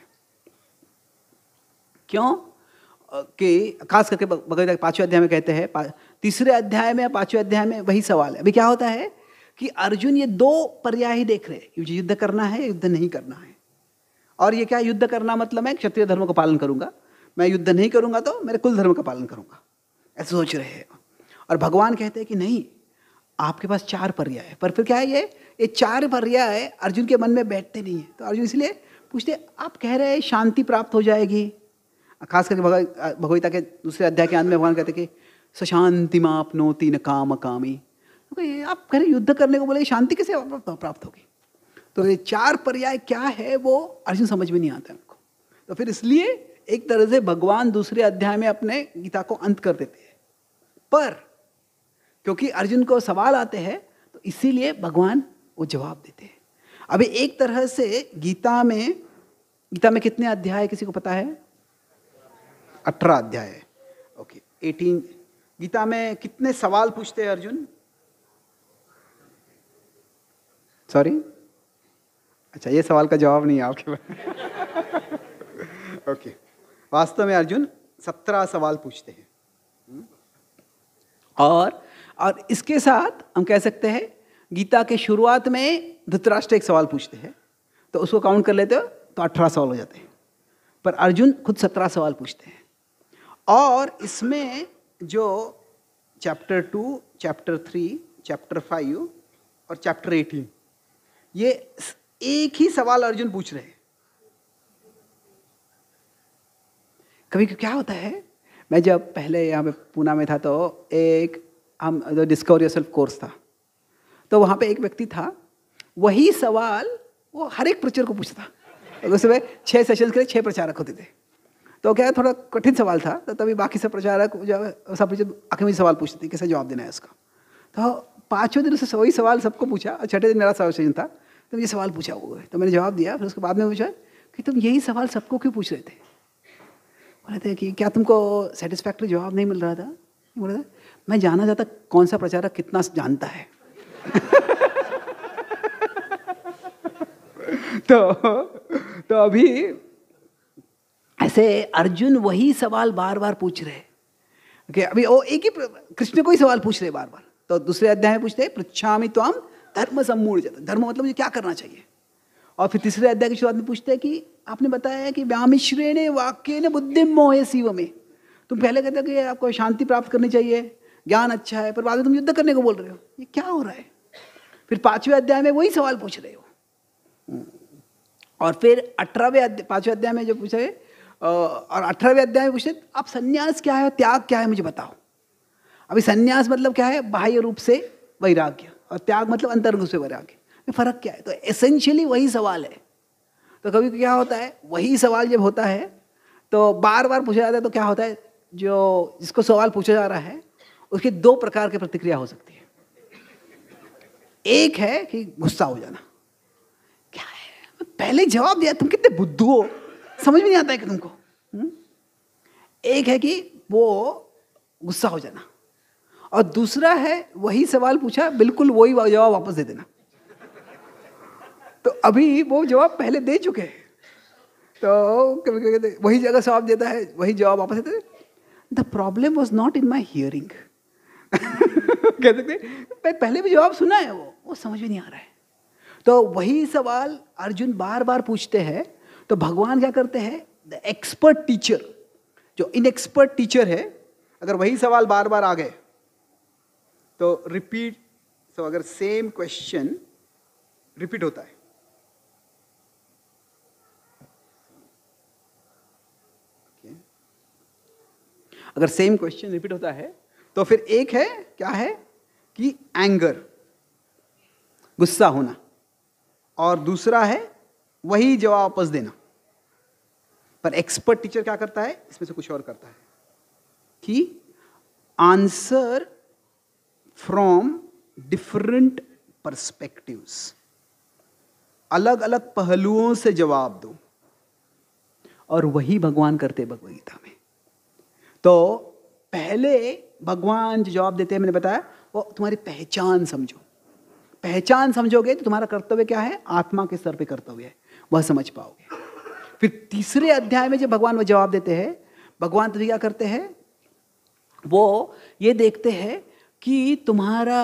क्यों कि खास करके भगवद गीता 5वें अध्याय में कहते हैं, तीसरे अध्याय में 5वें अध्याय में वही सवाल है। अभी क्या होता है कि अर्जुन ये दो पर्याय ही देख रहे हैं, मुझे युद्ध करना है, युद्ध नहीं करना है। और ये क्या युद्ध करना मतलब है क्षत्रिय धर्म का पालन करूंगा, मैं युद्ध नहीं करूंगा तो मेरे कुल धर्म का पालन करूंगा, ऐसे सोच रहे हैं। और भगवान कहते हैं कि नहीं, आपके पास 4 पर्याय है। पर फिर क्या है, ये 4 पर्याय अर्जुन के मन में बैठते नहीं है। तो अर्जुन इसलिए पूछते, आप कह रहे हैं शांति प्राप्त हो जाएगी, खास करके भगवद गीता के दूसरे अध्याय के अंत में भगवान कहते हैं कि सशांतिमाप्नोति न काम कामी। तो आप कह रहे युद्ध करने को बोले, शांति कैसे प्राप्त होगी? तो ये 4 पर्याय क्या है वो अर्जुन समझ में नहीं आता है उनको। तो फिर इसलिए एक तरह से भगवान दूसरे अध्याय में अपने गीता को अंत कर देते हैं। पर क्योंकि अर्जुन को सवाल आते हैं तो इसीलिए भगवान वो जवाब देते हैं। अभी एक तरह से गीता में कितने अध्याय है, किसी को पता है? 18 अध्याय है। ओके, 18। गीता में कितने सवाल पूछते हैं अर्जुन? सॉरी, अच्छा, ये सवाल का जवाब नहीं है आपके पास। ओके, वास्तव में अर्जुन 17 सवाल पूछते हैं। और इसके साथ हम कह सकते हैं गीता के शुरुआत में धृतराष्ट्र एक सवाल पूछते हैं, तो उसको काउंट कर लेते हो तो 18 सवाल हो जाते हैं। पर अर्जुन खुद 17 सवाल पूछते हैं। और इसमें जो चैप्टर 2, चैप्टर 3, चैप्टर 5 और चैप्टर 18, ये एक ही सवाल अर्जुन पूछ रहे हैं। कभी क्या होता है, मैं जब पहले यहाँ पे पूना में था तो एक हम डिस्कवर योरसेल्फ कोर्स था, तो वहाँ पे एक व्यक्ति था, वही सवाल वो हर एक प्रचारक को पूछता था। उसमें 6 सेशंस के लिए 6 प्रचारक होते थे। तो क्या थोड़ा कठिन सवाल था, तो तभी बाकी सब प्रचारक जो सब आखिर में सवाल पूछते थे कैसे जवाब देना है उसका। तो 5वें दिन उससे वही सवाल सबको पूछा, और 6ठे दिन मेरा सेशन था, तो ये सवाल पूछा हुआ है। तो मैंने जवाब दिया। फिर उसके बाद में पूछा कि तुम यही सवाल सबको क्यों पूछ रहे थे? बोले थे कि क्या तुमको सेटिस्फैक्ट्री जवाब नहीं मिल रहा था? बोले थे मैं जानना चाहता कौन सा प्रचारक कितना जानता है। तो अभी ऐसे अर्जुन वही सवाल बार बार पूछ रहे कि अभी वो एक ही कृष्ण को ही सवाल पूछ रहे बार बार। तो दूसरे अध्याय में पूछते पृच्छामि त्वाम धर्म सम्मूढ़ जाता, धर्म मतलब मुझे क्या करना चाहिए। और फिर तीसरे अध्याय की शुरुआत में पूछते हैं कि आपने बताया कि व्यामिश्रेण वाक्येन बुद्धिम मोहयसीव में, तुम पहले कहते हो कि आपको शांति प्राप्त करनी चाहिए, ज्ञान अच्छा है, पर बाद में तुम युद्ध करने को बोल रहे हो, ये क्या हो रहा है? फिर 5वें अध्याय में वही सवाल पूछ रहे हो। और फिर 5वें अध्याय में जो पूछे और 18वें अध्याय में पूछते आप संन्यास क्या है, त्याग क्या है मुझे बताओ। अभी संन्यास मतलब क्या है? बाह्य रूप से वैराग्य, और त्याग मतलब अंतर्गत रूप से वैराग्य। फर्क क्या है? तो एसेंशियली वही सवाल है। तो कभी क्या होता है, वही सवाल जब होता है तो बार बार पूछा जाता है, तो क्या होता है, जो जिसको सवाल पूछा जा रहा है उसकी 2 प्रकार की प्रतिक्रिया हो सकती है। एक है कि गुस्सा हो जाना, क्या है पहले जवाब दिया, तुम कितने बुद्धू हो, समझ में नहीं आता है कि तुमको। एक है कि वो गुस्सा हो जाना, और दूसरा है वही सवाल पूछा, बिल्कुल वही जवाब वापस दे देना। तो अभी वो जवाब पहले दे चुके हैं, तो कभी वही जगह जवाब देता है, वही जवाब वापस देते हैं। The problem was not in my hearing. कह सकते पहले भी जवाब सुना है, वो समझ में नहीं आ रहा है। तो वही सवाल अर्जुन बार बार पूछते हैं। तो भगवान क्या करते हैं, द एक्सपर्ट टीचर, जो इनएक्सपर्ट टीचर है, अगर वही सवाल बार बार आ गए तो रिपीट सो अगर सेम क्वेश्चन रिपीट होता है, अगर सेम क्वेश्चन रिपीट होता है तो फिर एक है क्या है कि एंगर, गुस्सा होना, और दूसरा है वही जवाब वापस देना। पर एक्सपर्ट टीचर क्या करता है, इसमें से कुछ और करता है कि आंसर फ्रॉम डिफरेंट पर्सपेक्टिव्स, अलग अलग पहलुओं से जवाब दो, और वही भगवान करते हैं भगवद गीता में। तो पहले भगवान जो जवाब देते हैं, मैंने बताया, वो तुम्हारी पहचान समझो। पहचान समझोगे तो तुम्हारा कर्तव्य क्या है, आत्मा के स्तर पे कर्तव्य है, वह समझ पाओगे। फिर तीसरे अध्याय में जब भगवान वो जवाब देते हैं, भगवान तभी क्या करते हैं, वो ये देखते हैं कि तुम्हारा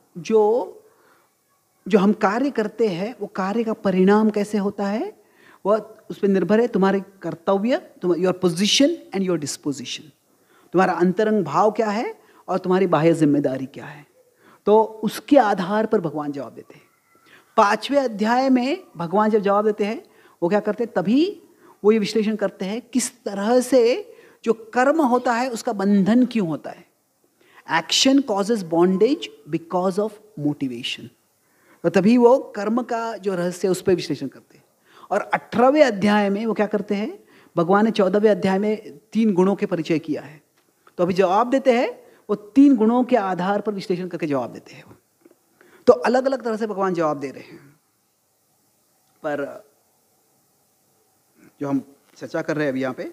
जो हम कार्य करते हैं वो कार्य का परिणाम कैसे होता है, वह उस पर निर्भर है तुम्हारे कर्तव्य, your position and your disposition, तुम्हारा अंतरंग भाव क्या है और तुम्हारी बाह्य जिम्मेदारी क्या है। तो उसके आधार पर भगवान जवाब देते हैं। 5वें अध्याय में भगवान जब जवाब देते हैं वो क्या करते हैं, तभी वो ये विश्लेषण करते हैं किस तरह से जो कर्म होता है उसका बंधन क्यों होता है। Action causes bondage because of motivation. तो तभी वो कर्म का जो रहस्य है उस पर विश्लेषण करते हैं। और 18वें अध्याय में वो क्या करते हैं, भगवान ने 14वें अध्याय में 3 गुणों के परिचय किया है, तो अभी जवाब देते हैं वो 3 गुणों के आधार पर विश्लेषण करके जवाब देते हैं। तो अलग अलग तरह से भगवान जवाब दे रहे हैं। पर जो हम चर्चा कर रहे हैं अभी यहाँ पे,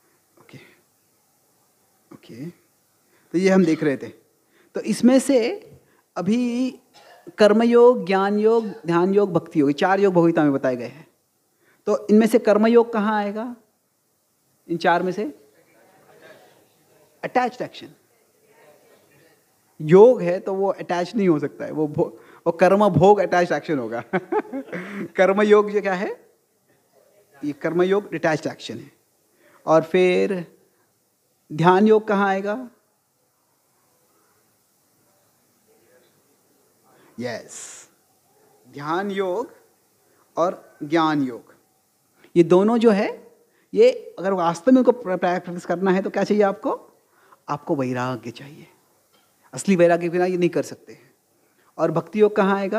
ओके, तो ये हम देख रहे थे। तो इसमें से अभी कर्मयोग, ज्ञान योग, ध्यान योग, भक्ति योग, 4 योग भगवद गीता में बताए गए हैं। तो इनमें से कर्मयोग कहाँ आएगा, इन 4 में से? Attached action. योग है तो वो अटैच नहीं हो सकता है, वो कर्म भोग अटैच्ड एक्शन होगा। कर्म योग जो क्या है, ये कर्म योग डिटैच्ड एक्शन है। और फिर ध्यान योग कहाँ आएगा? यस, ध्यान योग और ज्ञान योग, ये दोनों जो है, ये अगर वास्तव में उनको प्रैक्टिस करना है तो क्या चाहिए आपको वैराग्य चाहिए। असली वैराग्य के बिना ये नहीं कर सकते। और भक्ति योग कहाँ आएगा?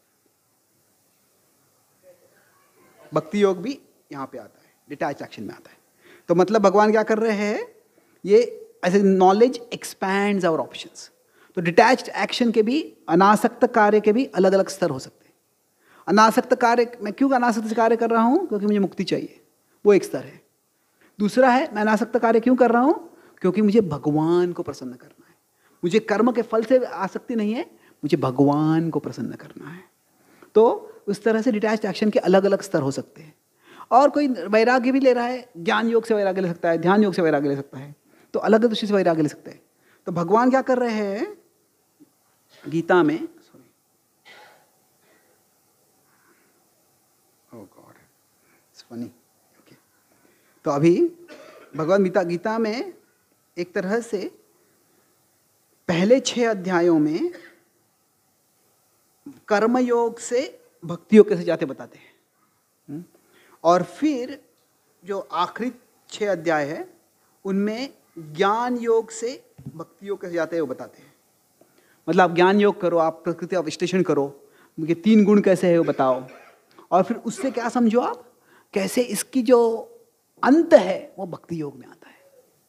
भक्ति योग भी यहाँ पे आता है, डिटैच एक्शन में आता है। तो मतलब भगवान क्या कर रहे हैं, ये ऐसे नॉलेज एक्सपैंड्स आवर ऑप्शंस। तो डिटैच्ड एक्शन के भी, अनासक्त कार्य के भी अलग अलग स्तर हो सकते हैं। अनासक्त कार्य, मैं क्यों अनासक्त कार्य कर रहा हूँ, क्योंकि मुझे मुक्ति चाहिए, वो एक स्तर है। दूसरा है, मैं अनासक्त कार्य क्यों कर रहा हूँ, क्योंकि मुझे भगवान को प्रसन्न करना है। मुझे कर्म के फल से आसक्ति नहीं है, मुझे भगवान को प्रसन्न करना है। तो उस तरह से डिटैच्ड एक्शन के अलग अलग स्तर हो सकते हैं। और कोई वैराग्य भी ले रहा है, ज्ञान योग से वैराग्य ले सकता है, ध्यान योग से वैराग्य ले सकता है, तो अलग दृष्टि से वैराग्य ले सकते हैं। तो भगवान क्या कर रहे हैं गीता में, oh God it's funny, okay, तो अभी भगवान गीता में एक तरह से पहले 6 अध्यायों में कर्मयोग से भक्ति योग कैसे जाते बताते हैं, और फिर जो आखिरी 6 अध्याय है उनमें ज्ञान योग से भक्ति योग कैसे जाते हैं वो बताते हैं। मतलब आप ज्ञान योग करो, आप प्रकृति का विश्लेषण करो, मुझे 3 गुण कैसे है वो बताओ, और फिर उससे क्या समझो आप, कैसे इसकी जो अंत है वो भक्ति योग में आता है।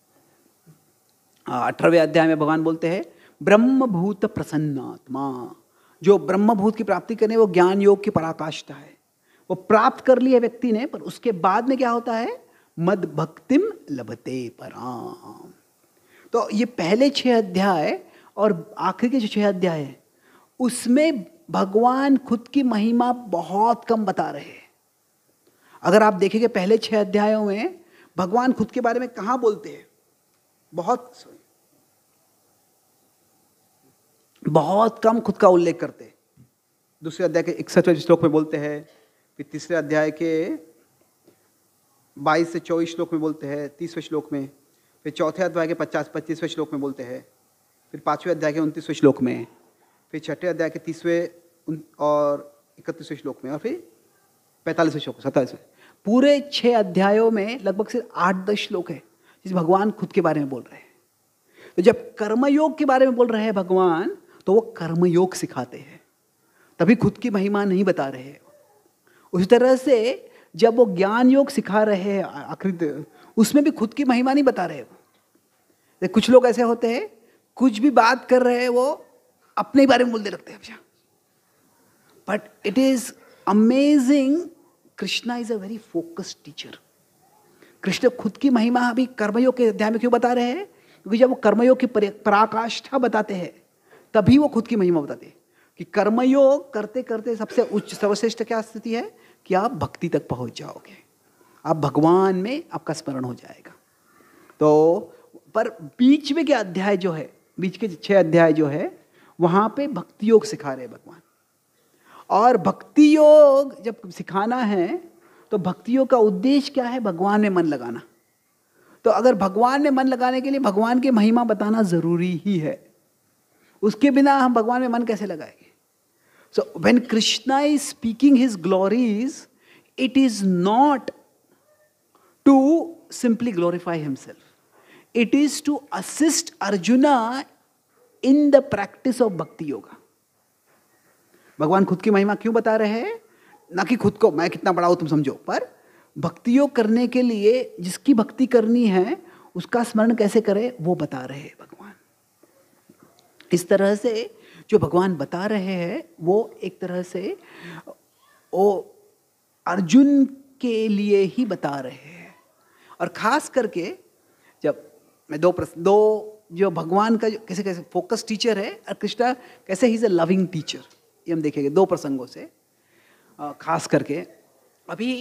18वें अध्याय में भगवान बोलते हैं ब्रह्मभूत प्रसन्नात्मा, जो ब्रह्मभूत की प्राप्ति करने वो ज्ञान योग की पराकाष्ठा है, वो प्राप्त कर लिया व्यक्ति ने, पर उसके बाद में क्या होता है, मद भक्तिम लभते पराम। तो ये पहले 6 अध्याय और आखिरी के जो 6 अध्याय है उसमें भगवान खुद की महिमा बहुत कम बता रहे हैं। अगर आप देखेंगे पहले 6 अध्यायों में भगवान खुद के बारे में कहाँ बोलते हैं, बहुत कम खुद का उल्लेख करते हैं। दूसरे अध्याय के 61वें श्लोक में बोलते हैं, फिर तीसरे अध्याय के 22 से 24 श्लोक में बोलते हैं, 30वें श्लोक में, फिर चौथे अध्याय के 25वें श्लोक में बोलते हैं, फिर 5वें अध्याय के 29वें श्लोक में, फिर छठे अध्याय के 30वें और 31वें श्लोक में, और फिर 45वें श्लोक, 47वें। पूरे 6 अध्यायों में लगभग सिर्फ 8-10 श्लोक है जिस भगवान खुद के बारे में बोल रहे हैं। तो जब कर्मयोग के बारे में बोल रहे हैं भगवान, तो वो कर्मयोग सिखाते हैं, तभी खुद की महिमा नहीं बता रहे हैं। उसी तरह से जब वो ज्ञान योग सिखा रहे हैं आखिरी, उसमें भी खुद की महिमा नहीं बता रहे। कुछ लोग ऐसे होते हैं, कुछ भी बात कर रहे हैं वो अपने बारे में बोलते लगते हैं। But it is amazing, Krishna is a very focused teacher. Krishna खुद की महिमा अभी कर्मयोग के अध्याय में क्यों बता रहे हैं? क्योंकि जब वो कर्मयोग की पराकाष्ठा बताते हैं तभी वो खुद की महिमा बताते हैं कि कर्मयोग करते करते सबसे उच्च सर्वश्रेष्ठ क्या स्थिति है कि आप भक्ति तक पहुंच जाओगे, आप भगवान में आपका स्मरण हो जाएगा। तो पर बीच में के अध्याय जो है, बीच के 6 अध्याय जो है, वहां पे भक्ति योग सिखा रहे हैं भगवान। और भक्ति योग जब सिखाना है तो भक्ति योग का उद्देश्य क्या है? भगवान में मन लगाना। तो अगर भगवान में मन लगाने के लिए भगवान की महिमा बताना जरूरी ही है, उसके बिना हम भगवान में मन कैसे लगाएंगे? So when Krishna is speaking his glories, it is not to simply glorify himself. It is to assist Arjuna in the practice of bhakti yoga. भगवान खुद की महिमा क्यों बता रहे हैं? ना कि खुद को मैं कितना बड़ा हूं तुम समझो, पर भक्ति योग करने के लिए जिसकी भक्ति करनी है उसका स्मरण कैसे करे वो बता रहे हैं भगवान। इस तरह से जो भगवान बता रहे हैं वो एक तरह से वो अर्जुन के लिए ही बता रहे हैं। और खास करके जब मैं दो जो भगवान का कैसे कैसे फोकस टीचर है और कृष्णा कैसे he is a loving teacher, ये हम देखेंगे 2 प्रसंगों से। खास करके अभी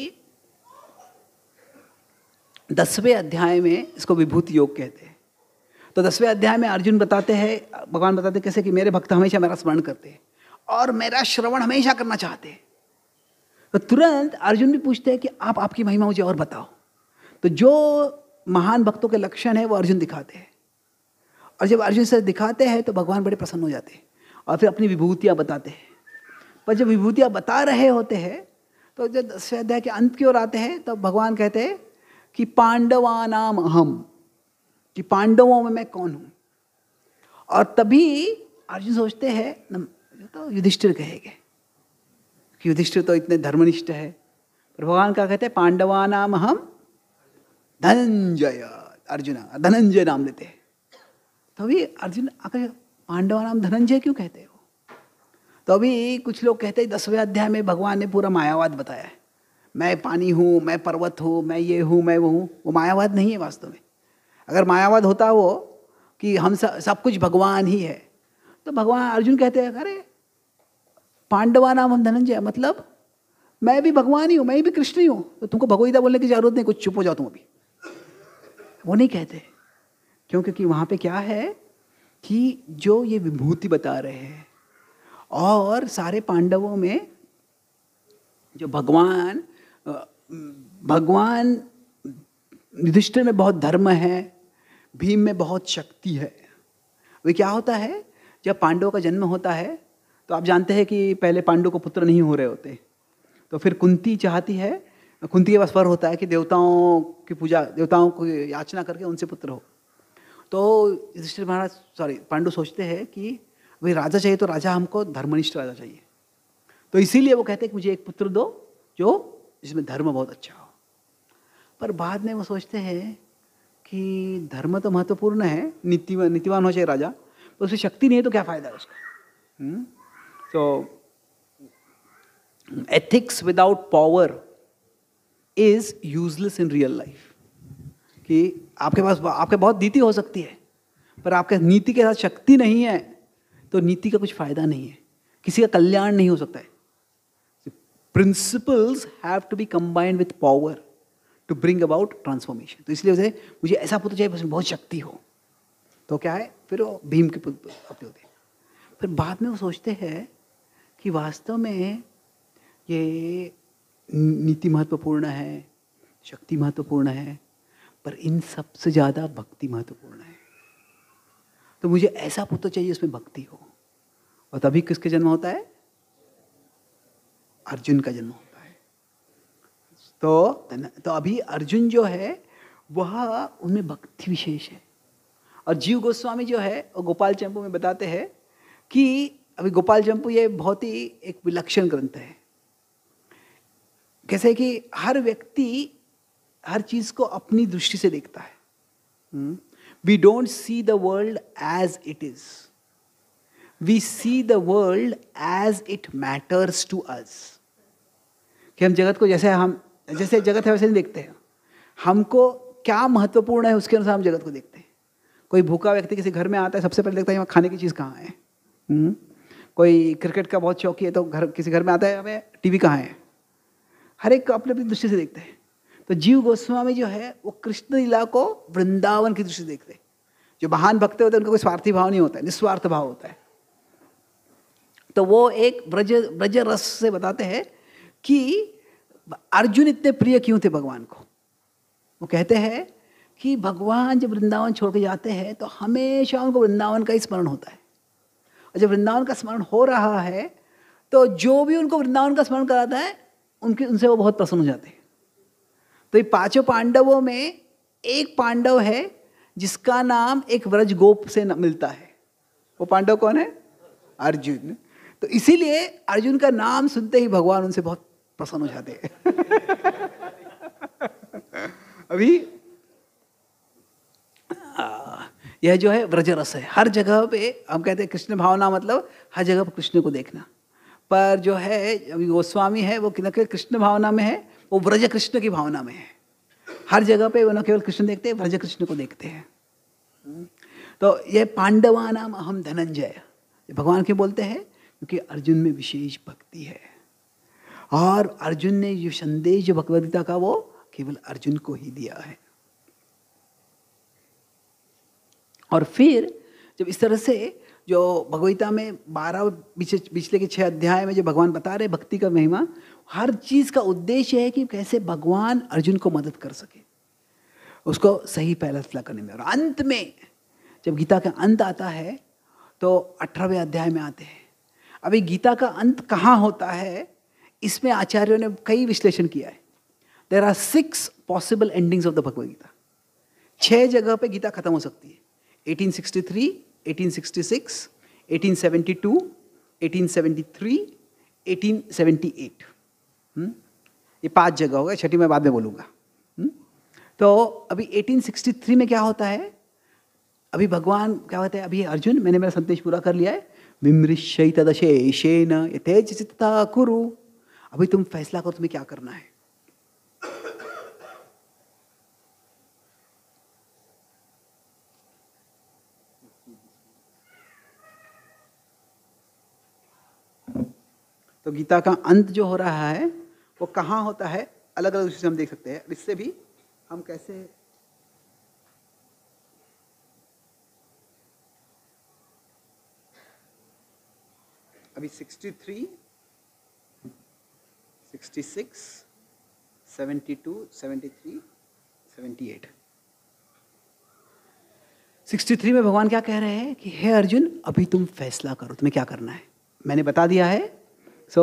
10वें अध्याय में इसको विभूति योग कहते हैं। तो 10वें अध्याय में अर्जुन बताते हैं, भगवान बताते हैं कैसे कि मेरे भक्त हमेशा मेरा स्मरण करते हैं और मेरा श्रवण हमेशा करना चाहते हैं। तो तुरंत अर्जुन भी पूछते हैं कि आप आपकी महिमा मुझे और बताओ। तो जो महान भक्तों के लक्षण है वो अर्जुन दिखाते हैं, और जब अर्जुन से दिखाते हैं तो भगवान बड़े प्रसन्न हो जाते हैं और फिर अपनी विभूतियाँ बताते हैं। पर जब विभूतियाँ बता रहे होते हैं तो जब 10वें अध्याय के अंत की ओर आते हैं तो भगवान कहते हैं कि पांडवानाम अहम, कि पांडवों में मैं कौन हूं। और तभी अर्जुन सोचते हैं तो युधिष्ठिर कहेंगे कि युधिष्ठिर तो इतने धर्मनिष्ठ है, पर भगवान क्या कहते हैं? पांडवानाम अहम धनंजय। अर्जुन धनंजय नाम लेते हैं। तो अभी अर्जुन आकर पांडवानाम धनंजय क्यों कहते हो? तो अभी कुछ लोग कहते हैं 10वें अध्याय में भगवान ने पूरा मायावाद बताया है, मैं पानी हूँ, मैं पर्वत हूँ, मैं ये हूँ, मैं वो हूँ। वो मायावाद नहीं है वास्तव में। अगर मायावाद होता वो कि हम सब कुछ भगवान ही है, तो भगवान अर्जुन कहते हैं अरे पांडवा नाम हम धनंजय, मतलब मैं भी भगवान ही हूँ, मैं भी कृष्ण ही हूँ, तो तुमको भगवद्गीता बोलने की जरूरत नहीं, कुछ चुप हो जाओ तुम अभी। वो नहीं कहते। क्यों? क्योंकि वहाँ पे क्या है कि जो ये विभूति बता रहे हैं और सारे पांडवों में जो भगवान युधिष्ठिर में बहुत धर्म है, भीम में बहुत शक्ति है। वे क्या होता है जब पांडवों का जन्म होता है तो आप जानते हैं कि पहले पांडव को पुत्र नहीं हो रहे होते, तो फिर कुंती चाहती है, कुंती के पास वर होता है कि देवताओं की पूजा, देवताओं को याचना करके उनसे पुत्र हो। तो युधिष्ठिर महाराज पांडव सोचते हैं कि भाई राजा चाहिए तो राजा हमको धर्मनिष्ठ राजा चाहिए, तो इसीलिए वो कहते हैं कि मुझे एक पुत्र दो जो जिसमें धर्म बहुत अच्छा हो। पर बाद में वो सोचते हैं कि धर्म तो महत्वपूर्ण है, नीतिवान हो चाहिए राजा, पर उसकी शक्ति नहीं है तो क्या फायदा है उसका। तो ethics without power is useless in real life. कि आपके बहुत नीति हो सकती है, पर आपके नीति के साथ शक्ति नहीं है तो नीति का कुछ फायदा नहीं है, किसी का कल्याण नहीं हो सकता है। Principles have to be combined with power to bring about transformation. तो इसलिए मुझे ऐसा पुत्र चाहिए जिसमें बहुत शक्ति हो, तो क्या है फिर वो भीम के पुत्र होते हैं। फिर बाद में वो सोचते हैं कि वास्तव में ये नीति महत्वपूर्ण है, शक्ति महत्वपूर्ण है, पर इन सबसे ज़्यादा भक्ति महत्वपूर्ण है। तो मुझे ऐसा पुत्र चाहिए जिसमें भक्ति हो। और तभी किसके जन्म होता है? अर्जुन का जन्म होता है। तो अभी अर्जुन जो है वह उनमें भक्ति विशेष है। और जीव गोस्वामी जो है वो गोपाल चंपू में बताते हैं कि अभी गोपाल चंपू ये बहुत ही एक विलक्षण ग्रंथ है। कैसे कि हर व्यक्ति हर चीज को अपनी दृष्टि से देखता है। We don't see the world as it is, we see the world as it matters to us. कि हम जगत को जैसे जगत है वैसे नहीं देखते हैं, हमको क्या महत्वपूर्ण है उसके अनुसार हम जगत को देखते हैं। कोई भूखा व्यक्ति किसी घर में आता है, सबसे पहले देखता है वहाँ खाने की चीज़ कहाँ है। कोई क्रिकेट का बहुत शौकी है तो किसी घर में आता है, हमें टीवी कहाँ है। हर एक अपनी अपनी दृष्टि से देखते हैं। तो जीव गोस्वामी जो है वो कृष्ण लीला को वृंदावन की दृष्टि से देखते हैं। जो महान भक्त होते हैं उनका कोई स्वार्थी भाव नहीं होता है, निस्वार्थ भाव होता है। तो वो एक ब्रज रस से बताते हैं कि अर्जुन इतने प्रिय क्यों थे भगवान को। वो कहते हैं कि भगवान जब वृंदावन छोड़ के जाते हैं तो हमेशा उनको वृंदावन का ही स्मरण होता है। और जब वृंदावन का स्मरण हो रहा है तो जो भी उनको वृंदावन का स्मरण कराता है उनसे वो बहुत प्रसन्न हो जाते हैं। तो ये पांचों पांडवों में एक पांडव है जिसका नाम एक व्रज गोप से मिलता है। वो पांडव कौन है? अर्जुन। तो इसीलिए अर्जुन का नाम सुनते ही भगवान उनसे बहुत प्रसन्न हो जाते हैं। अभी यह जो है व्रज रस है। हर जगह पे हम कहते हैं कृष्ण भावना, मतलब हर जगह पर कृष्ण को देखना। पर जो है अभी गोस्वामी है वो न केवल कृष्ण भावना में है, वो व्रज कृष्ण की भावना में है। हर जगह पे वो न केवल कृष्ण देखते हैं, व्रज कृष्ण को देखते हैं। तो ये पांडवा नाम अहम धनंजय भगवान के बोलते हैं क्योंकि अर्जुन में विशेष भक्ति है। और अर्जुन ने जो संदेश जो भगवद गीता का वो केवल अर्जुन को ही दिया है। और फिर जब इस तरह से जो भगवद्गीता में 12 पिछले के 6 अध्याय में जो भगवान बता रहे भक्ति का महिमा, हर चीज का उद्देश्य है कि कैसे भगवान अर्जुन को मदद कर सके, उसको सही फैसला करने में। और अंत में जब गीता का अंत आता है तो 18वें अध्याय में आते हैं। अभी गीता का अंत कहाँ होता है, इसमें आचार्यों ने कई विश्लेषण किया है। There are 6 possible endings of the Bhagavad Gita. 6 जगह पे गीता खत्म हो सकती है। 1863, 1866, 1872, 1873, 1878। ये 5 जगह होगा, छठी मैं बाद में बोलूँगा। तो अभी 1863 में क्या होता है, अभी भगवान क्या होता है, अभी अर्जुन मैंने मेरा संदेश पूरा कर लिया है, विमृश्य तदशेषेण यथेच्छिता कुरु। अभी तुम फैसला करो तुम्हें क्या करना है। तो गीता का अंत जो हो रहा है वो कहाँ होता है, अलग अलग दृष्टि से हम देख सकते हैं। इससे भी हम कैसे अभी 63, 66, 72, 73, 78। 63 में भगवान क्या कह रहे हैं कि हे अर्जुन अभी तुम फैसला करो तुम्हें क्या करना है। मैंने बता दिया है। So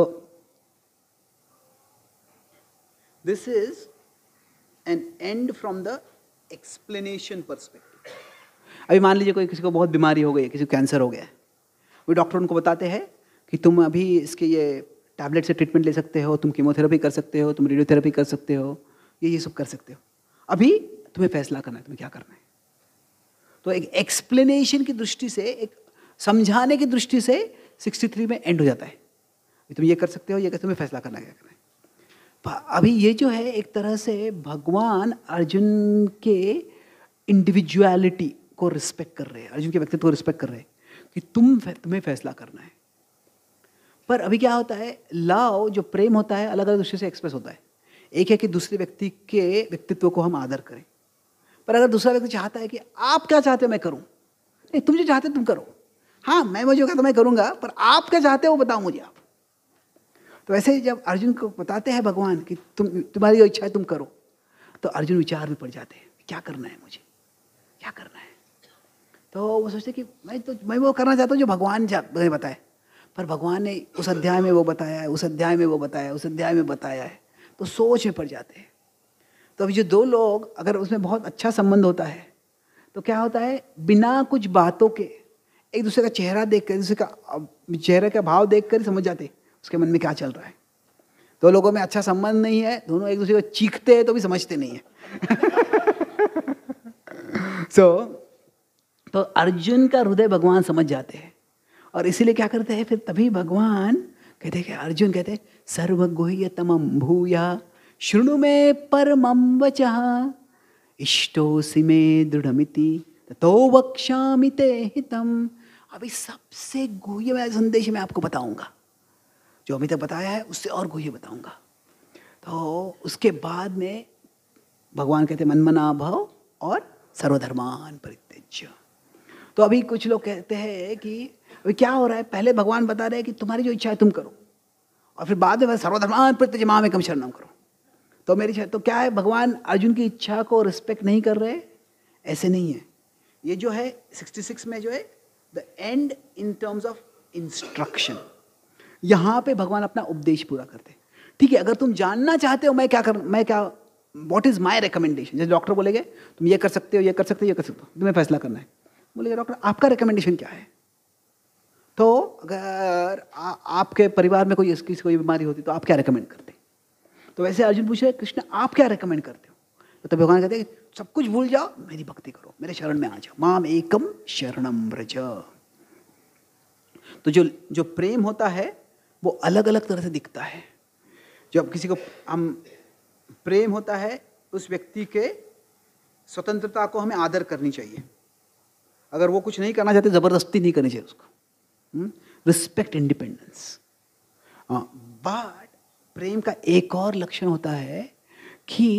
this is an end from the explanation perspective. अभी मान लीजिए कोई किसी को बहुत बीमारी हो गई है, किसी को कैंसर हो गया है, वो डॉक्टर उनको बताते हैं कि तुम अभी इसके ये टैबलेट से ट्रीटमेंट ले सकते हो, तुम कीमोथेरेपी कर सकते हो, तुम रेडियोथेरेपी कर सकते हो, ये सब कर सकते हो। अभी तुम्हें फैसला करना है तुम्हें क्या करना है। तो एक एक्सप्लेनेशन की दृष्टि से, एक समझाने की दृष्टि से 63 में एंड हो जाता है। तुम ये कर सकते हो, ये तुम्हें फैसला करना क्या करना है। अभी ये जो है एक तरह से भगवान अर्जुन के इंडिविजुअलिटी को रिस्पेक्ट कर रहे हैं, अर्जुन के व्यक्तित्व को रिस्पेक्ट कर रहे हैं कि तुम्हें फैसला करना है। पर अभी क्या होता है, लव जो प्रेम होता है अलग अलग दृष्टि से एक्सप्रेस होता है। एक है कि दूसरे व्यक्ति के व्यक्तित्व को हम आदर करें, पर अगर दूसरा व्यक्ति चाहता है कि आप क्या चाहते हो मैं करूं, नहीं तुम जो चाहते हो तुम करो, हाँ मैं मुझे कहता मैं करूंगा, पर आप क्या चाहते हो वो बताओ मुझे आप। तो ऐसे जब अर्जुन को बताते हैं भगवान कि तुम्हारी जो इच्छा है तुम करो, तो अर्जुन विचार में पड़ जाते हैं क्या करना है मुझे, क्या करना है। तो वो सोचते कि मैं वो करना चाहता हूँ जो भगवान ने बताए, पर भगवान ने उस अध्याय में वो बताया है, उस अध्याय में वो बताया है, उस अध्याय में बताया है, तो सोच में पड़ जाते हैं। तो अभी जो दो लोग अगर उसमें बहुत अच्छा संबंध होता है तो क्या होता है, बिना कुछ बातों के एक दूसरे का चेहरा देख कर, एक दूसरे का चेहरे का भाव देख कर समझ जाते उसके मन में क्या चल रहा है। दो लोगों में अच्छा संबंध नहीं है, दोनों एक दूसरे को चीखते हैं तो भी समझते नहीं है। तो अर्जुन का हृदय भगवान समझ जाते हैं और इसीलिए क्या करते हैं फिर, तभी भगवान कहते हैं कि अर्जुन कहते हैं सर्वगुह्यतमं भूया शृणु मे परमं वचः इष्टोऽसि मे दृढ़मिति ततो वक्ष्यामि ते हितम्। अभी सबसे गुह्य संदेश मैं आपको बताऊंगा, जो अभी तक बताया है उससे और गुह्य बताऊंगा। तो उसके बाद में भगवान कहते मनमना भव और सर्वधर्मान परित्यज्य। तो अभी कुछ लोग कहते हैं कि अभी क्या हो रहा है, पहले भगवान बता रहे हैं कि तुम्हारी जो इच्छा है तुम करो, और फिर बाद में सर्वधर्मान परित्यज्य मामेकं शरणं करो। तो मेरी इच्छा, तो क्या है, भगवान अर्जुन की इच्छा को रिस्पेक्ट नहीं कर रहे? ऐसे नहीं है। ये जो है 66 में जो है the end in terms of instruction, यहाँ पे भगवान अपना उपदेश पूरा करते हैं। ठीक है, अगर तुम जानना चाहते हो मैं क्या व्हाट इज माय रिकमेंडेशन, जैसे डॉक्टर बोलेंगे तुम ये कर सकते हो, ये कर सकते हो, ये कर सकते हो, तुम्हें फैसला करना है। बोलेगा डॉक्टर आपका रिकमेंडेशन क्या है? तो अगर आपके परिवार में कोई किसी कोई बीमारी होती तो आप क्या रिकमेंड करते? तो वैसे अर्जुन पूछ रहे कृष्ण आप क्या रिकमेंड करते हो? तो तब भगवान कहते हैं सब कुछ भूल जाओ, मेरी भक्ति करो, मेरे शरण में आ जाओ, माम एकम शरणम व्रज। तो जो प्रेम होता है वो अलग अलग तरह से दिखता है। जब किसी को हम प्रेम होता है, उस व्यक्ति के स्वतंत्रता को हमें आदर करनी चाहिए। अगर वो कुछ नहीं करना चाहते जबरदस्ती नहीं करनी चाहिए उसको। Respect independence. बट प्रेम का एक और लक्षण होता है कि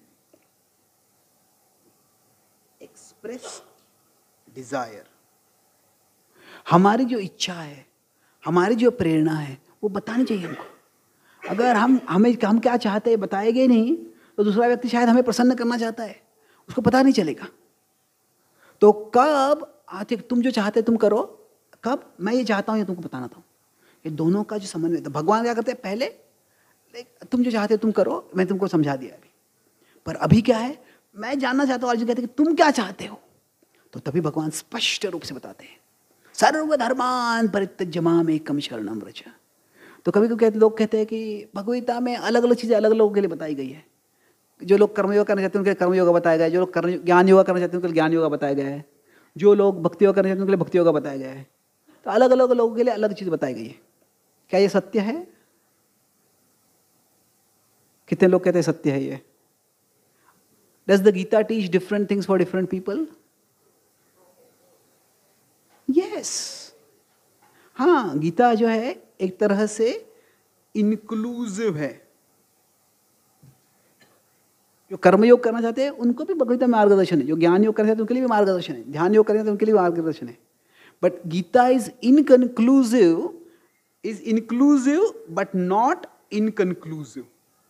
एक्सप्रेस डिजायर, हमारी जो इच्छा है, हमारी जो प्रेरणा है वो बतानी चाहिए हमको। अगर हम क्या चाहते हैं बताएंगे नहीं तो दूसरा व्यक्ति शायद हमें प्रसन्न करना चाहता है, उसको पता नहीं चलेगा। तो कब आते तुम जो चाहते तुम करो, कब मैं ये चाहता हूँ ये तुमको बताना था, ये दोनों का जो समन्वय। तो भगवान क्या करते हैं, पहले तुम जो चाहते हो तुम करो, मैं तुमको समझा दिया अभी। पर अभी क्या है, मैं जानना चाहता हूँ। अर्जुन कहते हैं कि तुम क्या चाहते हो, तो तभी भगवान स्पष्ट रूप से बताते हैं सर्वधर्मान परित्यज्य मामेकं शरणं व्रज। तो कभी कभी लोग कहते हैं कि भगवद्गीता में अलग अलग चीज़ें अलग लोगों के लिए बताई गई है। जो लोग कर्मयोग करना चाहते हैं उनके लिए कर्मयोग बताया गया है, जो लोग ज्ञान योगा करना चाहते हैं उनके लिए ज्ञान योगा बताया गया है, जो लोग भक्ति योगा करना चाहते हैं उनके लिए भक्ति योगा बताया गया है। तो अलग अलग लोगों के लिए अलग चीज़ बताई गई है। क्या ये सत्य है? कितने लोग कहते हैं सत्य है ये? Does the Gita teach different things for different people? Yes. हाँ, गीता जो है एक तरह से इंक्लूसिव है। जो कर्मयोग करना चाहते हैं उनको भी भगवद्गीता में मार्गदर्शन है, जो ज्ञान योग करना चाहते हैं उनके लिए भी मार्गदर्शन है, ध्यान योग करना चाहते हैं उनके लिए भी मार्गदर्शन है। But Gita is inclusive but not inconclusive.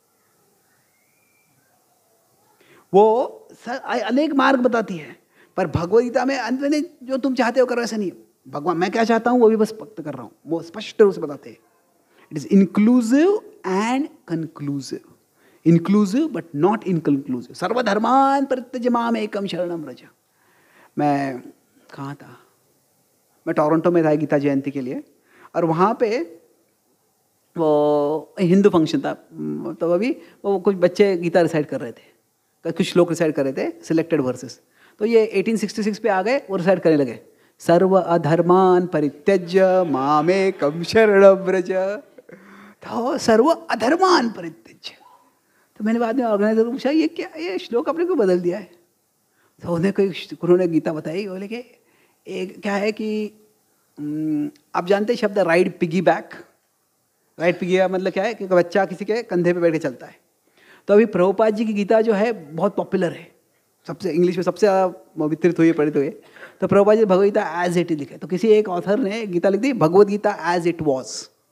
वो अनेक मार्ग बताती है, पर भगवद्गीता में अंत में जो तुम चाहते हो करो ऐसा नहीं है। भगवान मैं क्या चाहता हूं वो भी बस व्यक्त कर रहा हूं, वो स्पष्ट रूप से बताते हैं। It is inclusive and conclusive, inclusive but not inconclusive. सर्वधर्मान परित्यज्य मामेकं शरणं व्रज। मैं कहाँ था, मैं टोरंटो में था गीता जयंती के लिए, और वहाँ पे वो हिंदू फंक्शन था। तो अभी वो कुछ बच्चे गीता रिसाइट कर रहे थे, कुछ लोग रिसाइट कर रहे थे सिलेक्टेड वर्सेस। तो ये 1866 पे आ गए, वो रिसाइट करने लगे सर्व अधर्मान परित्यज्य मामेकं शरणं व्रज। तो सर्व अधर्मान परित्यज्य। तो मैंने बाद में ऑर्गेनाइजर को पूछा ये क्या, ये श्लोक आपने क्यों बदल दिया है? तो उन्होंने गीता बताई। बोले कि एक क्या है कि आप जानते हैं शब्द ride piggyback. Ride piggy का मतलब क्या है कि बच्चा किसी के कंधे पे बैठ के चलता है। तो अभी प्रभुपाद जी की गीता जो है बहुत पॉपुलर है, सबसे इंग्लिश में सबसे ज़्यादा वितरित हुई है, पढ़ित हुई है। तो Prabhupada ji Bhagavad Gita as it is लिखे। तो किसी एक ऑथर ने गीता लिख दी Bhagavad Gita as it was.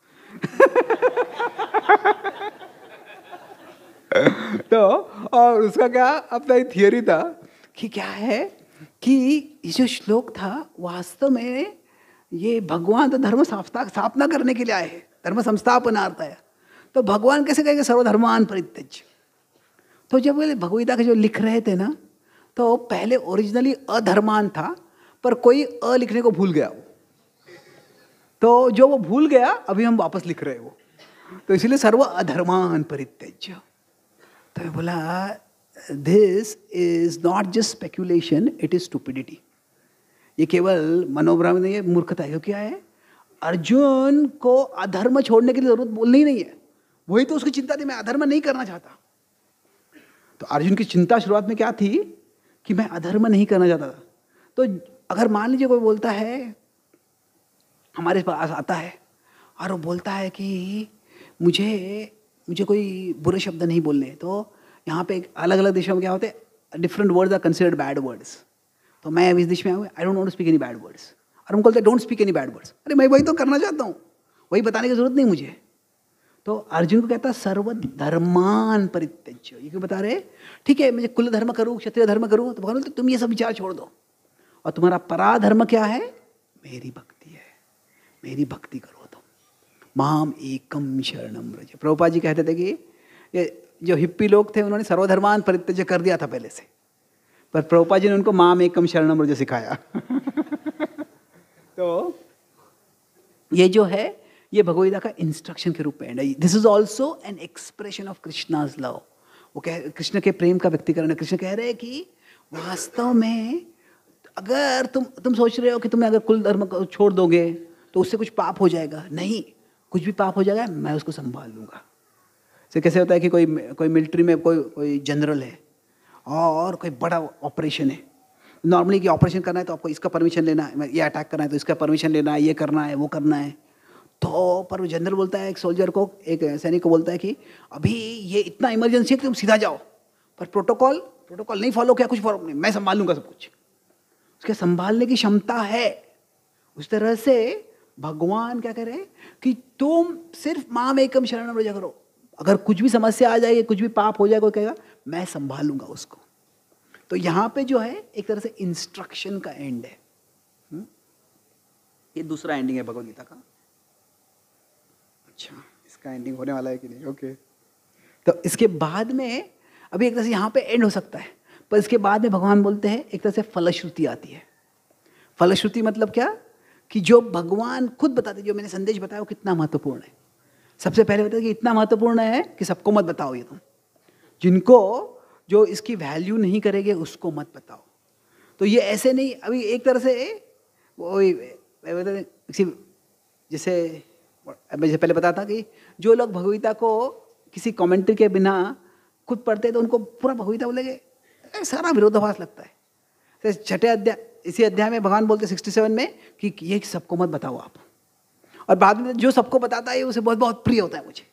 तो और उसका क्या अपना एक थियरी था कि क्या है कि ये जो श्लोक था वास्तव में ये भगवान तो धर्म स्थापना करने के लिए आए हैं, धर्म संस्थापनार्थ है। तो भगवान कैसे कहेंगे सर्वधर्मान परित्यज्य? तो जब वे भगवद गीता के जो लिख रहे थे ना, तो पहले ओरिजिनली अधर्मान था, पर कोई अ लिखने को भूल गया वो, तो जो वो भूल गया अभी हम वापस लिख रहे हैं वो, तो इसलिए सर्व अधर्मान परित्यज्य। तो मैं बोला this is not just speculation, it is stupidity. ये केवल मनोभ्रम नहीं है, मूर्खता है। क्या है? अर्जुन को अधर्म छोड़ने की जरूरत बोलनी ही नहीं है, वही तो उसकी चिंता थी, मैं अधर्म नहीं करना चाहता। तो अर्जुन की चिंता शुरुआत में क्या थी कि मैं अधर्म नहीं करना चाहता था। तो अगर मान लीजिए कोई बोलता है, हमारे पास आता है और वो बोलता है कि मुझे कोई बुरे शब्द नहीं बोलने, तो यहाँ पे अलग अलग देशों में क्या होते हैं, different words are considered bad words. तो मैं अभी इस देश में आऊँ, I don't want to speak any bad words, और हम बोलते हैं don't speak any bad words. अरे मैं वही तो करना चाहता हूँ, वही बताने की जरूरत नहीं मुझे। तो अर्जुन को कहता है सर्वधर्मान परित्यज्य। ये क्यों बता रहे? ठीक है, मुझे कुल धर्म करूँ, क्षत्रिय धर्म करूँ, तो भगवान बोलते तुम ये सब विचार छोड़ दो, और तुम्हारा पराधर्म क्या है? मेरी भक्ति है, मेरी भक्ति करो तुम। माम एकम शरणम व्रज। प्रभुपाद जी कहते थे कि ये जो हिप्पी लोग थे उन्होंने सर्वधर्मान परित्यज्य कर दिया था पहले से, पर प्रभुपाद जी ने उनको माम एकम शरणम व्रज सिखाया। तो ये जो है ये भगवद गीता का इंस्ट्रक्शन के रूप में है। This is also an expression of Krishna's love. वो कृष्ण के प्रेम का व्यक्तिकरण है। कृष्ण कह रहे हैं कि वास्तव में अगर तुम सोच रहे हो कि तुम्हें अगर कुल धर्म को छोड़ दोगे तो उससे कुछ पाप हो जाएगा, नहीं, कुछ भी पाप हो जाएगा मैं उसको संभाल लूँगा। से कैसे होता है कि कोई मिलिट्री में कोई जनरल है और कोई बड़ा ऑपरेशन है। नॉर्मली कि ऑपरेशन करना है तो आपको इसका परमिशन लेना है, ये अटैक करना है तो इसका परमिशन लेना है, ये करना है वो करना है। तो पर जनरल बोलता है एक सोल्जर को, एक सैनिक को बोलता है कि अभी ये इतना इमरजेंसी है कि तुम सीधा जाओ, पर प्रोटोकॉल नहीं फॉलो किया, कुछ फॉलो नहीं, मैं संभाल लूँगा सब कुछ। उसके संभालने की क्षमता है। उस तरह से भगवान क्या कह रहे हैं कि तुम सिर्फ माम एकम शरणम व्रज करो। अगर कुछ भी समस्या आ जाएगी, कुछ भी पाप हो जाए, कोई कहेगा मैं संभालूंगा उसको। तो यहाँ पे जो है एक तरह से इंस्ट्रक्शन का एंड है। ये दूसरा एंडिंग है भगवद गीता का। अच्छा, इसका एंडिंग होने वाला है कि नहीं? ओके। तो इसके बाद में अभी एक तरह से यहाँ पे एंड हो सकता है, पर इसके बाद में भगवान बोलते हैं एक तरह से फलश्रुति आती है। फलश्रुति मतलब क्या? कि जो भगवान खुद बताते, जो मैंने संदेश बताया वो कितना महत्वपूर्ण है। सबसे पहले बताया कि इतना महत्वपूर्ण है कि सबको मत बताओ, ये तुम जिनको जो इसकी वैल्यू नहीं करेंगे उसको मत बताओ। तो ये ऐसे नहीं, अभी एक तरह से वो जैसे मैं पहले बताया था कि जो लोग भगवद गीता को किसी कमेंट्री के बिना खुद पढ़ते हैं तो उनको पूरा भगवद गीता बोलेंगे सारा विरोधाभास लगता है। छठे अध्याय, इसी अध्याय में भगवान बोलते 67 में कि ये सबको मत बताओ आप, और बाद में जो सबको बताता है उसे बहुत बहुत प्रिय होता है मुझे।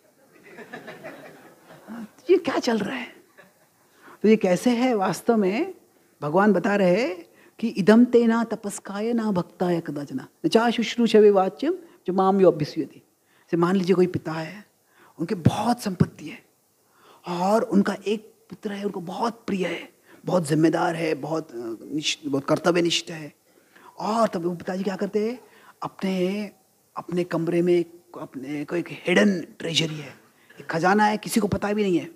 ये क्या चल रहा है? तो ये कैसे है? वास्तव में भगवान बता रहे हैं कि इदम ते ना तपस्काय ना भक्ताय कदाचन न चा शुश्रूषवे वाच्यम जो माम यो अभ्यस्यति। से मान लीजिए कोई पिता है, उनके बहुत संपत्ति है और उनका एक पुत्र है, उनको बहुत प्रिय है, बहुत जिम्मेदार है, बहुत कर्तव्यनिष्ठ है। और तब वो पिताजी क्या करते हैं, अपने कमरे में अपने को एक हिडन ट्रेजरी है, एक खजाना है, किसी को पता भी नहीं है।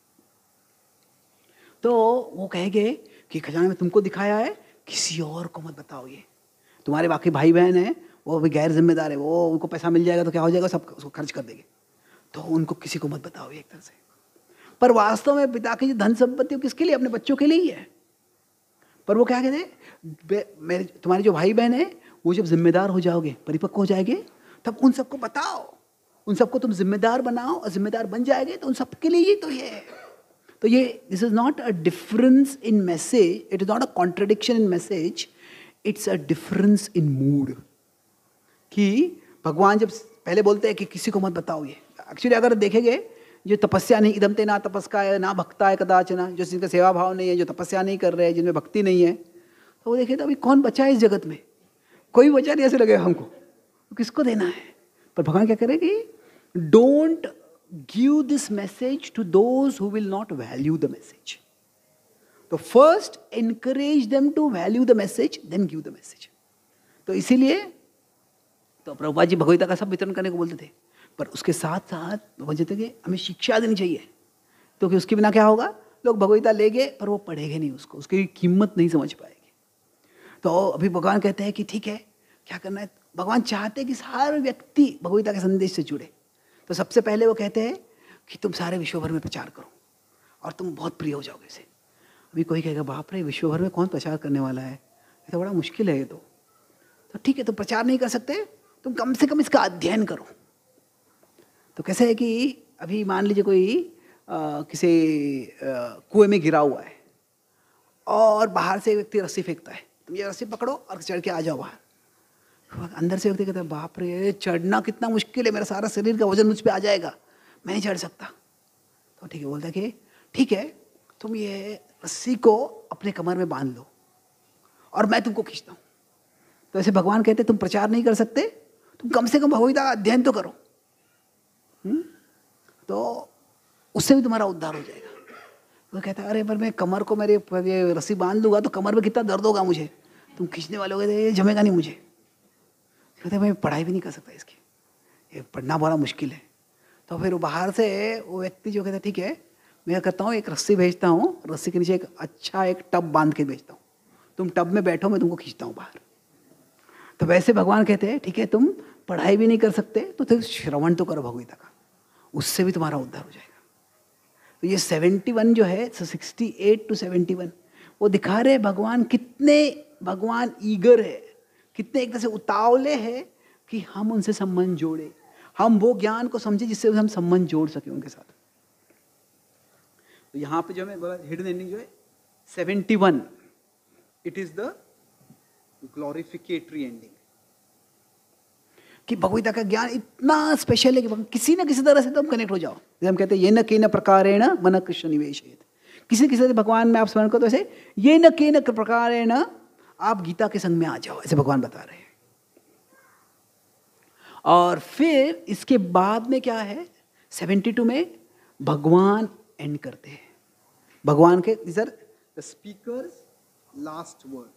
तो वो कहेंगे कि खजाना में तुमको दिखाया है, किसी और को मत बताओ। ये तुम्हारे बाकी भाई बहन हैं, वो भी गैर जिम्मेदार है, वो उनको पैसा मिल जाएगा तो क्या हो जाएगा, सब उसको खर्च कर देंगे, तो उनको किसी को मत बताओ एक तरह से। पर वास्तव में पिता की धन संपत्ति किसके लिए? अपने बच्चों के लिए ही है। पर वो क्या कहते हैं, तुम्हारे जो भाई बहन है वो जब जिम्मेदार हो जाओगे, परिपक्व हो जाएंगे, तब उन सबको बताओ, उन सबको तुम जिम्मेदार बनाओ, और जिम्मेदार बन जाएंगे तो उन सबके लिए ही तो ये। तो ये this is not a difference in message, it is not a contradiction in message, it's a difference in mood. कि भगवान जब पहले बोलते हैं कि किसी को मत बताओ, ये एक्चुअली अगर देखेंगे जो तपस्या नहीं, इदम ते ना तपस्काय ना भक्ताय कदाचन, जो जिनका सेवा भाव नहीं है, जो तपस्या नहीं कर रहे हैं, जिनमें भक्ति नहीं है, तो वो देखे तो अभी कौन बचा है इस जगत में? कोई बचा नहीं ऐसे लगेगा हमको, तो किसको देना है? पर भगवान क्या करेगी, don't give this message to those who will not value the message. तो first encourage them to value the message, then give the message. तो इसीलिए तो प्रभुपाद जी भगवद गीता का सब वितरण करने को बोलते थे, पर उसके साथ साथ बोलते थे कि हमें शिक्षा देनी चाहिए, तो कि उसके बिना क्या होगा, लोग भगवद गीता लेंगे पर वो पढ़ेंगे नहीं उसको, उसकी कीमत नहीं समझ पाएंगे। तो अभी भगवान कहते हैं कि ठीक है, क्या करना है, भगवान चाहते हैं कि सारे व्यक्ति भगवद गीता के संदेश से जुड़े। तो सबसे पहले वो कहते हैं कि तुम सारे विश्व भर में प्रचार करो और तुम बहुत प्रिय हो जाओगे इसे। अभी कोई कहेगा बाप रे विश्व भर में कौन प्रचार करने वाला है, ये तो बड़ा मुश्किल है ये तो ठीक है, तुम प्रचार नहीं कर सकते, तुम कम से कम इसका अध्ययन करो। तो कैसे है कि अभी मान लीजिए कोई किसी कुएं में गिरा हुआ है और बाहर से एक व्यक्ति रस्सी फेंकता है, तुम ये रस्सी पकड़ो और चढ़ के आ जाओ बाहर। अंदर से व्यक्ति कहता है बाप रे चढ़ना कितना मुश्किल है, मेरा सारा शरीर का वजन मुझ पे आ जाएगा, मैं नहीं चढ़ सकता। तो ठीक है, बोलता है कि ठीक है, तुम ये रस्सी को अपने कमर में बांध लो और मैं तुमको खींचता हूँ। तो ऐसे भगवान कहते तुम प्रचार नहीं कर सकते, तुम कम से कम भगवद गीता का अध्ययन तो करो, तो उससे भी तुम्हारा उद्धार हो जाएगा। वो कहता है अरे पर मैं कमर को मेरे ये रस्सी बांध लूँगा तो कमर में कितना दर्द होगा मुझे, तुम खींचने वाले हो गए, ये जमेगा नहीं मुझे। कहते मैं पढ़ाई भी नहीं कर सकता इसकी, ये पढ़ना बड़ा मुश्किल है। तो फिर वो बाहर से वो व्यक्ति जो कहता है ठीक है मैं करता हूँ, एक रस्सी भेजता हूँ, रस्सी के नीचे एक अच्छा एक टब बांध के भेजता हूँ, तुम टब में बैठो, मैं तुमको खींचता हूँ बाहर। तो वैसे भगवान कहते हैं ठीक है, तुम पढ़ाई भी नहीं कर सकते तो तुम श्रवण तो करो भगवद गीता का, उससे भी तुम्हारा उद्धार हो जाएगा। तो ये 71 जो है, 68 to 71 वो दिखा रहे भगवान कितने भगवान ईगर है, कितने एक तरह से उतावले हैं कि हम उनसे संबंध जोड़े, हम वो ज्ञान को समझे जिससे हम संबंध जोड़ सके उनके साथ। तो यहाँ पे जो मैं बोला हिडन एंडिंग जो है 71, it is the glorificatory ending, कि भगवद गीता का ज्ञान इतना स्पेशल है कि किसी न किसी तरह से तो हम कनेक्ट हो जाओ। जैसे हम कहते हैं ये न के न प्रकारेण मन कृष्ण निवेशेत, किसी न किसी से भगवान में आप स्मरण करो, तो ऐसे ये न के न प्रकारेण आप गीता के संग में आ जाओ, ऐसे भगवान बता रहे हैं। और फिर इसके बाद में क्या है, 72 में भगवान एंड करते हैं, भगवान के these are the speakers last words.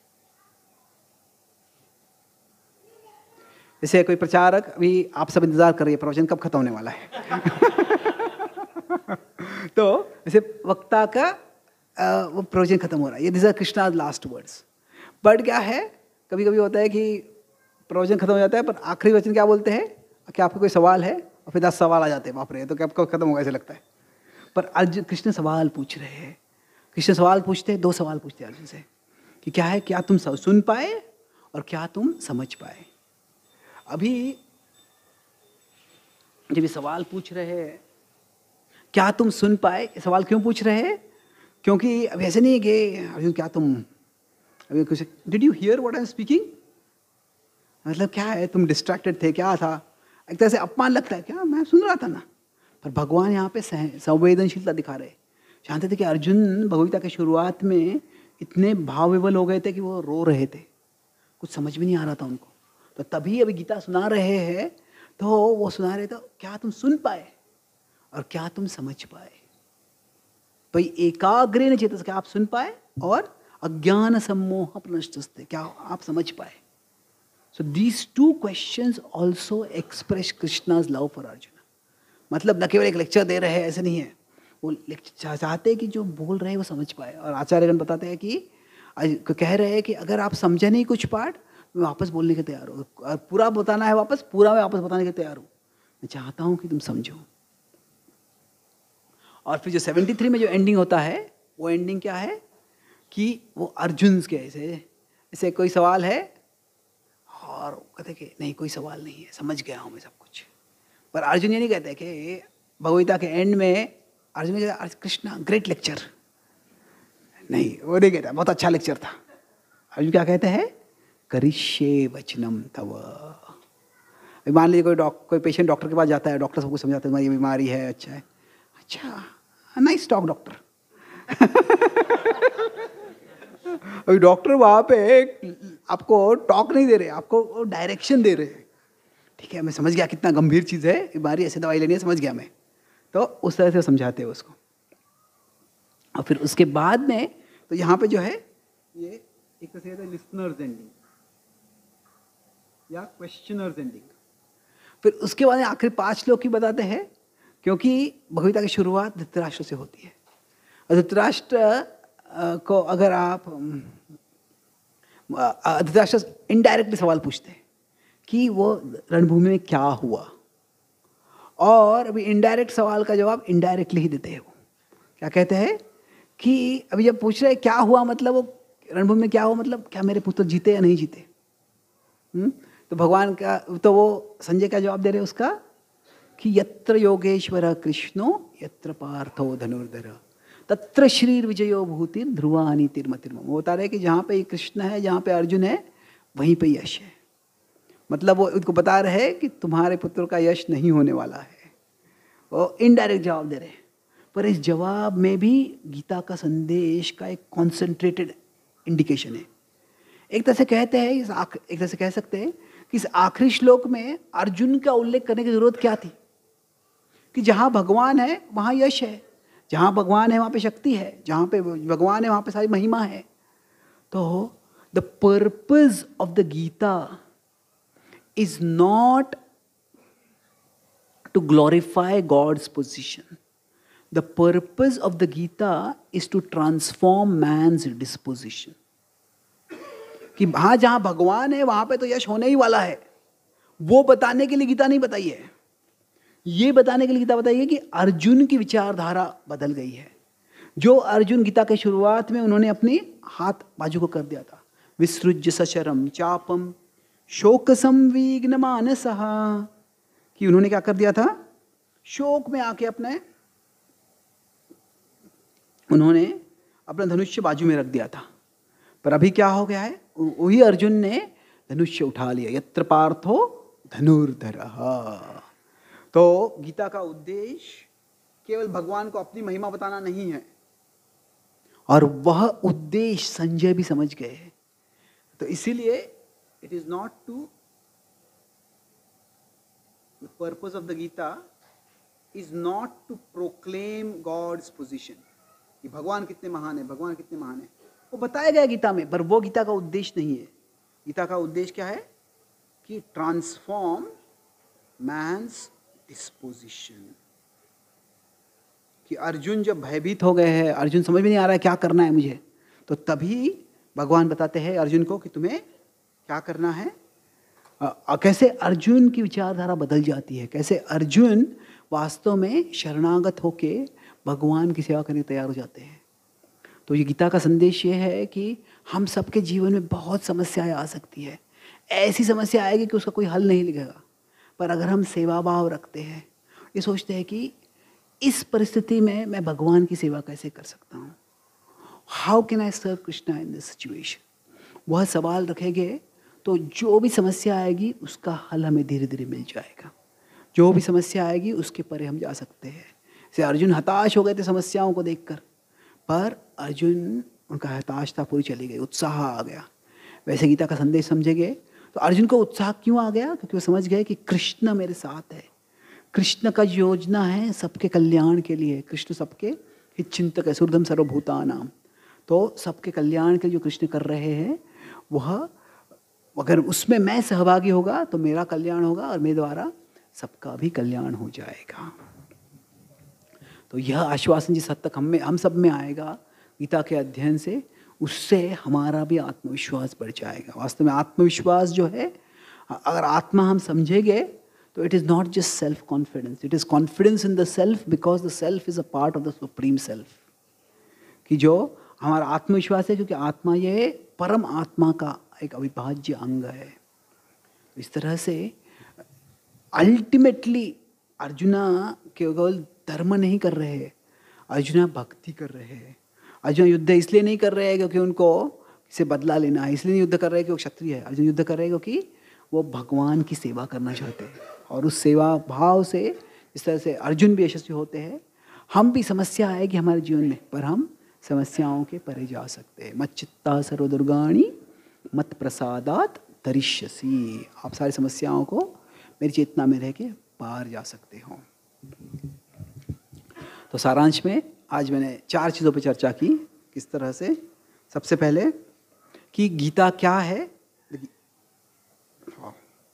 जैसे कोई प्रचारक, अभी आप सब इंतजार कर रही है प्रवचन कब खत्म होने वाला है तो जैसे वक्ता का वो प्रवचन खत्म हो रहा है, ये this are Krishna's last words. But क्या है, कभी कभी होता है कि प्रवचन खत्म हो जाता है पर आखिरी वचन क्या बोलते हैं, कि आपको कोई सवाल है, और फिर 10 सवाल आ जाते हैं, बाप रे तो क्या कब खत्म होगा ऐसे लगता है। पर अर्जुन कृष्ण सवाल पूछ रहे हैं, कृष्ण सवाल पूछते हैं, 2 सवाल पूछते हैं अर्जुन से कि क्या है, क्या तुम सुन पाए और क्या तुम समझ पाए। अभी जब ये सवाल पूछ रहे हैं क्या तुम सुन पाए, सवाल क्यों पूछ रहे हैं, क्योंकि अभी ऐसे नहीं है कि अर्जुन क्या तुम अभी कुछ did you hear what I am speaking, मतलब क्या है तुम डिस्ट्रैक्टेड थे, क्या था, एक तरह से अपमान लगता है, क्या मैं सुन रहा था ना। पर भगवान यहाँ पे संवेदनशीलता दिखा रहे, जानते थे कि अर्जुन भगवद गीता के शुरुआत में इतने भाव विवल हो गए थे कि वो रो रहे थे, कुछ समझ भी नहीं आ रहा था उनको। तो तभी अभी गीता सुना रहे हैं, तो वो सुना रहे तो क्या तुम सुन पाए और क्या तुम समझ पाए, भाई एकाग्रेण चेतस, क्या आप सुन पाए, और अज्ञान सम्मोह प्रनष्टस्ते, क्या आप समझ पाए। So these 2 questions also express Krishna's love for Arjun. मतलब न केवल एक लेक्चर दे रहे हैं ऐसे नहीं है, वो चाहते हैं कि जो बोल रहे हैं वो समझ पाए। और आचार्यगण बताते हैं कि कह रहे हैं कि अगर आप समझे नहीं कुछ पार्ट, मैं वापस बोलने के तैयार हूँ, और पूरा बताना है वापस, पूरा मैं वापस बताने के तैयार हूँ, मैं चाहता हूँ कि तुम समझो। और फिर जो 73 में जो एंडिंग होता है, वो एंडिंग क्या है कि वो अर्जुन के ऐसे कोई सवाल है और कहते कि नहीं कोई सवाल नहीं है, समझ गया हूँ मैं सब कुछ। पर अर्जुन ये नहीं कहते कि भगवद गीता के एंड में अर्जुन कहता कृष्णा ग्रेट लेक्चर, नहीं वो नहीं कहता बहुत अच्छा लेक्चर था। अर्जुन क्या कहते हैं, करिष्ये वचनम तव। मान लीजिए कोई पेशेंट डॉक्टर के पास जाता है, डॉक्टर सबको समझाता है तुम्हारी ये बीमारी है, अच्छा है, अच्छा नाइस टॉक डॉक्टर अभी डॉक्टर वहाँ पे आपको टॉक नहीं दे रहे, आपको डायरेक्शन दे रहे हैं। ठीक है मैं समझ गया कितना गंभीर चीज़ है, बीमारी ऐसे दवाई लेनी है, समझ गया मैं, तो उस तरह से समझाते हैं उसको। और फिर उसके बाद में तो यहाँ पे जो है ये एक तरह से लिसनर्स एंडिंग, या क्वेश्चनर्स एंडिंग। फिर उसके बाद आखिरी 5 श्लोक की बताते हैं, क्योंकि भगवद गीता की शुरुआत धृतराष्ट्र से होती है। और धृतराष्ट्र को अगर आप धृतराष्ट्र इनडायरेक्टली सवाल पूछते हैं कि वो रणभूमि में क्या हुआ, और अभी इनडायरेक्ट सवाल का जवाब इनडायरेक्टली ही देते हैं। वो क्या कहते हैं कि अभी जब पूछ रहे क्या हुआ, मतलब वो रणभूमि में क्या हुआ, मतलब क्या मेरे पुत्र जीते या नहीं जीते। तो भगवान का, तो वो संजय क्या जवाब दे रहे हैं उसका कि यत्र योगेश्वर कृष्णो यत्र पार्थो धनुर्धर तत्र श्रीर विजयो भूतिर ध्रुवानी तिर्मतिर्म। वो बता रहे कि जहाँ पे कृष्ण है, जहाँ पे अर्जुन है, वहीं पे यश है। मतलब वो उनको बता रहे हैं कि तुम्हारे पुत्र का यश नहीं होने वाला है। वो इनडायरेक्ट जवाब दे रहे हैं, पर इस जवाब में भी गीता का संदेश का एक कॉन्सेंट्रेटेड इंडिकेशन है। एक तरह से कहते हैं, एक तरह से कह सकते हैं कि इस आखिरी श्लोक में अर्जुन का उल्लेख करने की जरूरत क्या थी कि जहाँ भगवान है वहाँ यश है, जहाँ भगवान है वहाँ पे शक्ति है, जहाँ पे भगवान है वहाँ पे सारी महिमा है। तो the purpose of the Gita is not to glorify God's position. The purpose of the Gita is to transform man's disposition. कि हाँ जहाँ भगवान है वहाँ पे तो यश होने ही वाला है, वो बताने के लिए गीता नहीं बताई है। ये बताने के लिए गीता बताई है कि अर्जुन की विचारधारा बदल गई है। जो अर्जुन गीता के शुरुआत में उन्होंने अपने हाथ बाजू को कर दिया था, विसृज्य सशरम चापम शोक संविघ्न मानसः, कि उन्होंने क्या कर दिया था, शोक में आके उन्होंने अपना धनुष्य बाजू में रख दिया था। पर अभी क्या हो गया है, वही अर्जुन ने धनुष्य उठा लिया, यत्र पार्थो धनुर्धरः। तो गीता का उद्देश्य केवल भगवान को अपनी महिमा बताना नहीं है, और वह उद्देश्य संजय भी समझ गए। तो इसीलिए it is not to, the purpose of the Gita is not to proclaim God's position, कि भगवान कितने महान है, भगवान कितने महान है, वो बताया गया गीता में, पर वो गीता का उद्देश्य नहीं है। गीता का उद्देश्य क्या है कि ट्रांसफॉर्म मैन्स डिस्पोजिशन। कि अर्जुन जब भयभीत हो गए हैं, अर्जुन समझ में नहीं आ रहा है क्या करना है मुझे, तो तभी भगवान बताते हैं अर्जुन को कि तुम्हें क्या करना है। कैसे अर्जुन की विचारधारा बदल जाती है, कैसे अर्जुन वास्तव में शरणागत होके भगवान की सेवा करने तैयार हो जाते हैं। तो ये गीता का संदेश ये है कि हम सबके जीवन में बहुत समस्याएं आ सकती है, ऐसी समस्या आएगी कि उसका कोई हल नहीं लिखेगा, पर अगर हम सेवा भाव रखते हैं, ये सोचते हैं कि इस परिस्थिति में मैं भगवान की सेवा कैसे कर सकता हूँ, how can I serve Krishna in this situation, वह सवाल रखेंगे तो जो भी समस्या आएगी उसका हल हमें धीरे धीरे मिल जाएगा। जो भी समस्या आएगी उसके परे हम जा सकते हैं। जैसे अर्जुन हताश हो गए थे समस्याओं को देखकर, पर अर्जुन उनका हताशता पूरी चली गई, उत्साह आ गया। वैसे गीता का संदेश समझेंगे तो अर्जुन को उत्साह क्यों आ गया, क्योंकि वो समझ गए कि कृष्ण मेरे साथ है, कृष्ण का योजना है सबके कल्याण के लिए, कृष्ण सबके हितचिंतक है, सुरधम सर्वभूतानाम। तो सबके कल्याण के जो कृष्ण कर रहे हैं, वह अगर उसमें मैं सहभागी होगा तो मेरा कल्याण होगा और मेरे द्वारा सबका भी कल्याण हो जाएगा। तो यह आश्वासन जिस हद तक हम सब में आएगा गीता के अध्ययन से, उससे हमारा भी आत्मविश्वास बढ़ जाएगा। वास्तव में आत्मविश्वास जो है, अगर आत्मा हम समझेंगे तो it is not just self confidence, it is confidence in the self, because the self is a part of the supreme self. कि जो हमारा आत्मविश्वास है, क्योंकि आत्मा ये परम आत्मा का एक अविभाज्य अंग है। इस तरह से अल्टीमेटली अर्जुना केवल धर्म नहीं कर रहे हैं, अर्जुना भक्ति कर रहे हैं। अर्जुन युद्ध इसलिए नहीं कर रहे हैं क्योंकि उनको किसी बदला लेना है, इसलिए नहीं युद्ध कर रहे हैं कि वो क्षत्रिय है। अर्जुन युद्ध कर रहे हैं क्योंकि वो भगवान की सेवा करना चाहते हैं, और उस सेवा भाव से इस तरह से अर्जुन भी यशस्वी होते हैं। हम भी समस्या आएगी हमारे जीवन में, पर हम समस्याओं के परे जा सकते हैं। मच्चित्ता सर्वदुर्गाणि मत प्रसादात तरिष्यसि, आप सारी समस्याओं को मेरी चेतना में रह के पार जा सकते हो। तो सारांश में आज मैंने 4 चीज़ों पर चर्चा की। किस तरह से, सबसे पहले कि गीता क्या है,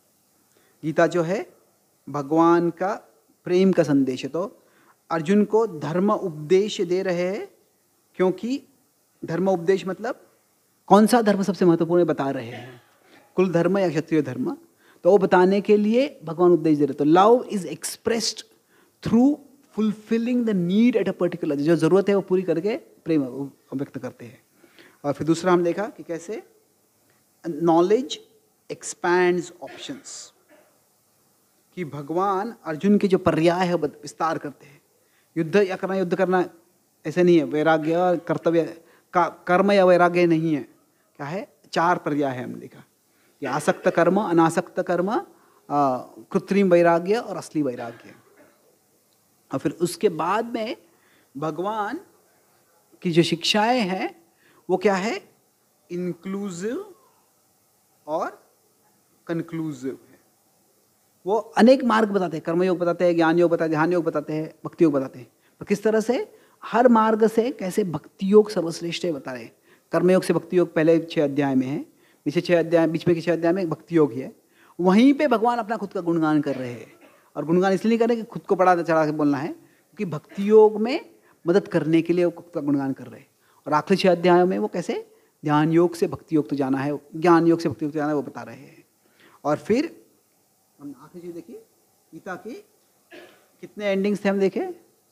गीता जो है भगवान का प्रेम का संदेश है। तो अर्जुन को धर्म उपदेश दे रहे हैं, क्योंकि धर्म उपदेश मतलब कौन सा धर्म सबसे महत्वपूर्ण है बता रहे हैं, कुल धर्म या क्षत्रिय धर्म, तो वो बताने के लिए भगवान उपदेश दे रहे। तो love is expressed through fulfilling the need at a particular, जो जरूरत है वो पूरी करके प्रेम व्यक्त करते हैं। और फिर दूसरा हम देखा कि कैसे नॉलेज एक्सपैंड्स ऑप्शंस, कि भगवान अर्जुन के जो पर्याय है विस्तार करते हैं। युद्ध करना ऐसे नहीं है, वैराग्य और कर्तव्य का कर्म या वैराग्य नहीं है, क्या है, 4 पर्याय है हमने देखा, कि आसक्त कर्म, अनासक्त कर्म, कृत्रिम वैराग्य और असली वैराग्य। और फिर उसके बाद में भगवान की जो शिक्षाएं हैं वो क्या है, इंक्लूसिव और कंक्लूसिव है। वो अनेक मार्ग बताते हैं, कर्मयोग बताते हैं, ज्ञान योग बताते हैं, ध्यान योग बताते हैं, भक्ति योग बताते हैं। पर किस तरह से, हर मार्ग से कैसे भक्ति योग सर्वश्रेष्ठ है बता रहे। कर्मयोग से भक्ति योग पहले 6 अध्याय में है, बीच में के 6 अध्याय में भक्ति योग ही है। वहीं पे भगवान अपना खुद का गुणगान कर रहे हैं। और गुणगान इसलिए नहीं कर रहे कि खुद को बढ़ा चढ़ा के बोलना है, क्योंकि भक्ति योग में मदद करने के लिए वो खुद का गुणगान कर रहे हैं। और आखिरी 6 अध्यायों में वो कैसे ध्यान योग से भक्ति योग तो जाना है, ज्ञान योग से भक्ति योग तो जाना है, वो बता रहे हैं। और फिर हम आखिरी चीज देखिए, गीता की कितने एंडिंग्स थे हम देखे,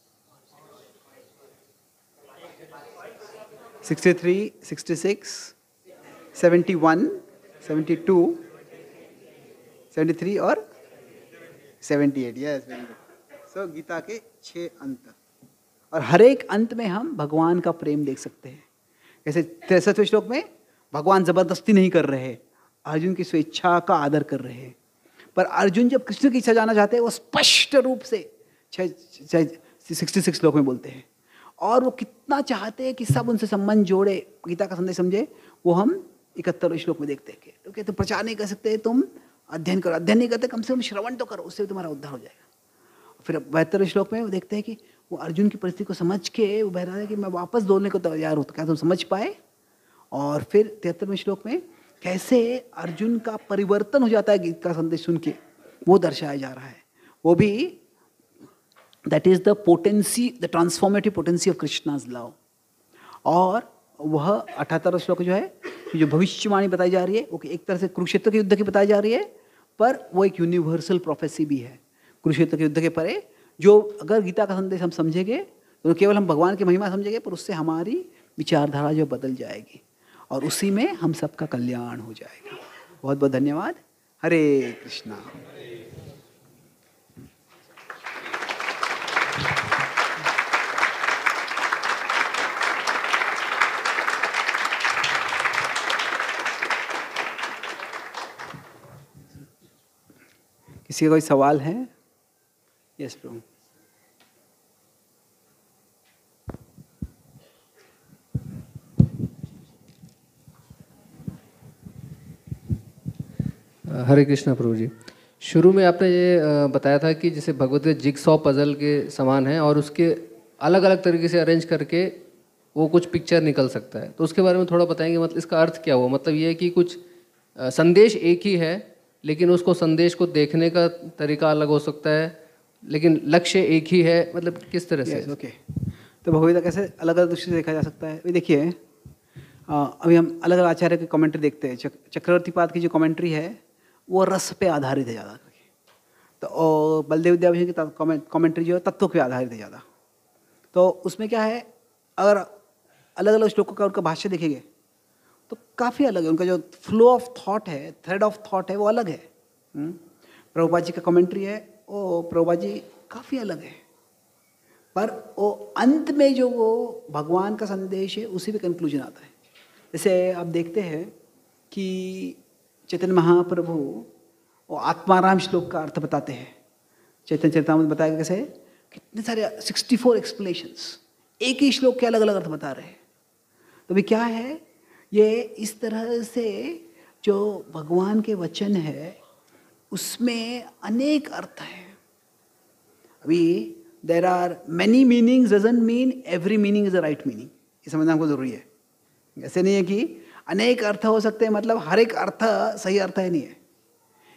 63, 66, 71, 72, 73 और 78। Yes, very good. So Gita के 6 अंत, और हर एक अंत में हम भगवान का प्रेम देख सकते हैं। जैसे 63वें श्लोक में भगवान जबरदस्ती नहीं कर रहे, अर्जुन की स्वेच्छा का आदर कर रहे हैं। पर अर्जुन जब कृष्ण की इच्छा जानना चाहते हैं, वो स्पष्ट रूप से 66 श्लोक में बोलते हैं। और वो कितना चाहते हैं कि सब उनसे संबंध जोड़े, गीता का संदेश समझे, वो हम 71वें श्लोक में देखते हैं। तो कहते प्रचार नहीं कर सकते, तुम अध्ययन करो, अध्ययन नहीं करते कम से कम श्रवण तो करो, उससे भी तुम्हारा उद्धार हो जाएगा। फिर 72वें श्लोक में वो देखते हैं कि वो अर्जुन की परिस्थिति को समझ के वो बह रहा है कि मैं वापस दौड़ने को तैयार हूँ, तो क्या तुम समझ पाए। और फिर 73वें श्लोक में कैसे अर्जुन का परिवर्तन हो जाता है गीत का संदेश सुन के, वो दर्शाया जा रहा है। वो भी that is the potency, the transformative potency of Krishna's love. और वह 78वां श्लोक जो है, जो भविष्यवाणी बताई जा रही है, वो एक तरह से कुरुक्षेत्र के युद्ध की बताई जा रही है, पर वो एक यूनिवर्सल प्रोफेसी भी है कुरुक्षेत्र के युद्ध के परे। जो अगर गीता का संदेश हम समझेंगे तो केवल हम भगवान की महिमा समझेंगे, पर उससे हमारी विचारधारा जो बदल जाएगी, और उसी में हम सबका कल्याण हो जाएगा। बहुत बहुत धन्यवाद। हरे कृष्णा। किसी का कोई सवाल है? यस प्रभु। हरे कृष्णा प्रभु जी, शुरू में आपने ये बताया था कि जैसे भगवत जिगसॉ पजल के समान है और उसके अलग अलग तरीके से अरेंज करके वो कुछ पिक्चर निकल सकता है, तो उसके बारे में थोड़ा बताएंगे। मतलब इसका अर्थ क्या हुआ? मतलब ये है कि कुछ संदेश एक ही है, लेकिन उसको संदेश को देखने का तरीका अलग हो सकता है, लेकिन लक्ष्य एक ही है। मतलब किस तरह से? ओके, तो भगवद कैसे अलग अलग दृष्टि से देखा जा सकता है? देखिए, अभी हम अलग अलग आचार्य की कमेंट्री देखते हैं। चक्रवर्ती पाद की जो कमेंट्री है वो रस पे आधारित है ज़्यादा करके, तो बलदेव विद्याभूषण की कमेंट्री जो है तत्व पे आधारित है ज़्यादा। तो उसमें क्या है, अगर अलग अलग श्लोकों का उनका भाष्य देखेंगे तो काफ़ी अलग है। उनका जो फ्लो ऑफ थॉट है, थ्रेड ऑफ थॉट है, वो अलग है। प्रभुपाद जी का कमेंट्री है, वो प्रभुपाद जी काफ़ी अलग है, पर वो अंत में जो वो भगवान का संदेश है उसी पे कंक्लूजन आता है। जैसे आप देखते हैं कि चैतन्य महाप्रभु वो आत्माराम श्लोक का अर्थ बताते हैं। चैतन्य चरितामृत बताया कैसे, कितने सारे 64 एक्सप्लेनेशंस एक ही श्लोक के अलग अलग अर्थ बता रहे हैं। तो भी क्या है, ये इस तरह से जो भगवान के वचन है उसमें अनेक अर्थ हैं। अभी there are many meanings doesn't mean every meaning is a right meaning, ये समझना हमको जरूरी है। ऐसे नहीं है कि अनेक अर्थ हो सकते हैं, मतलब हर एक अर्थ सही अर्थ है नहीं है।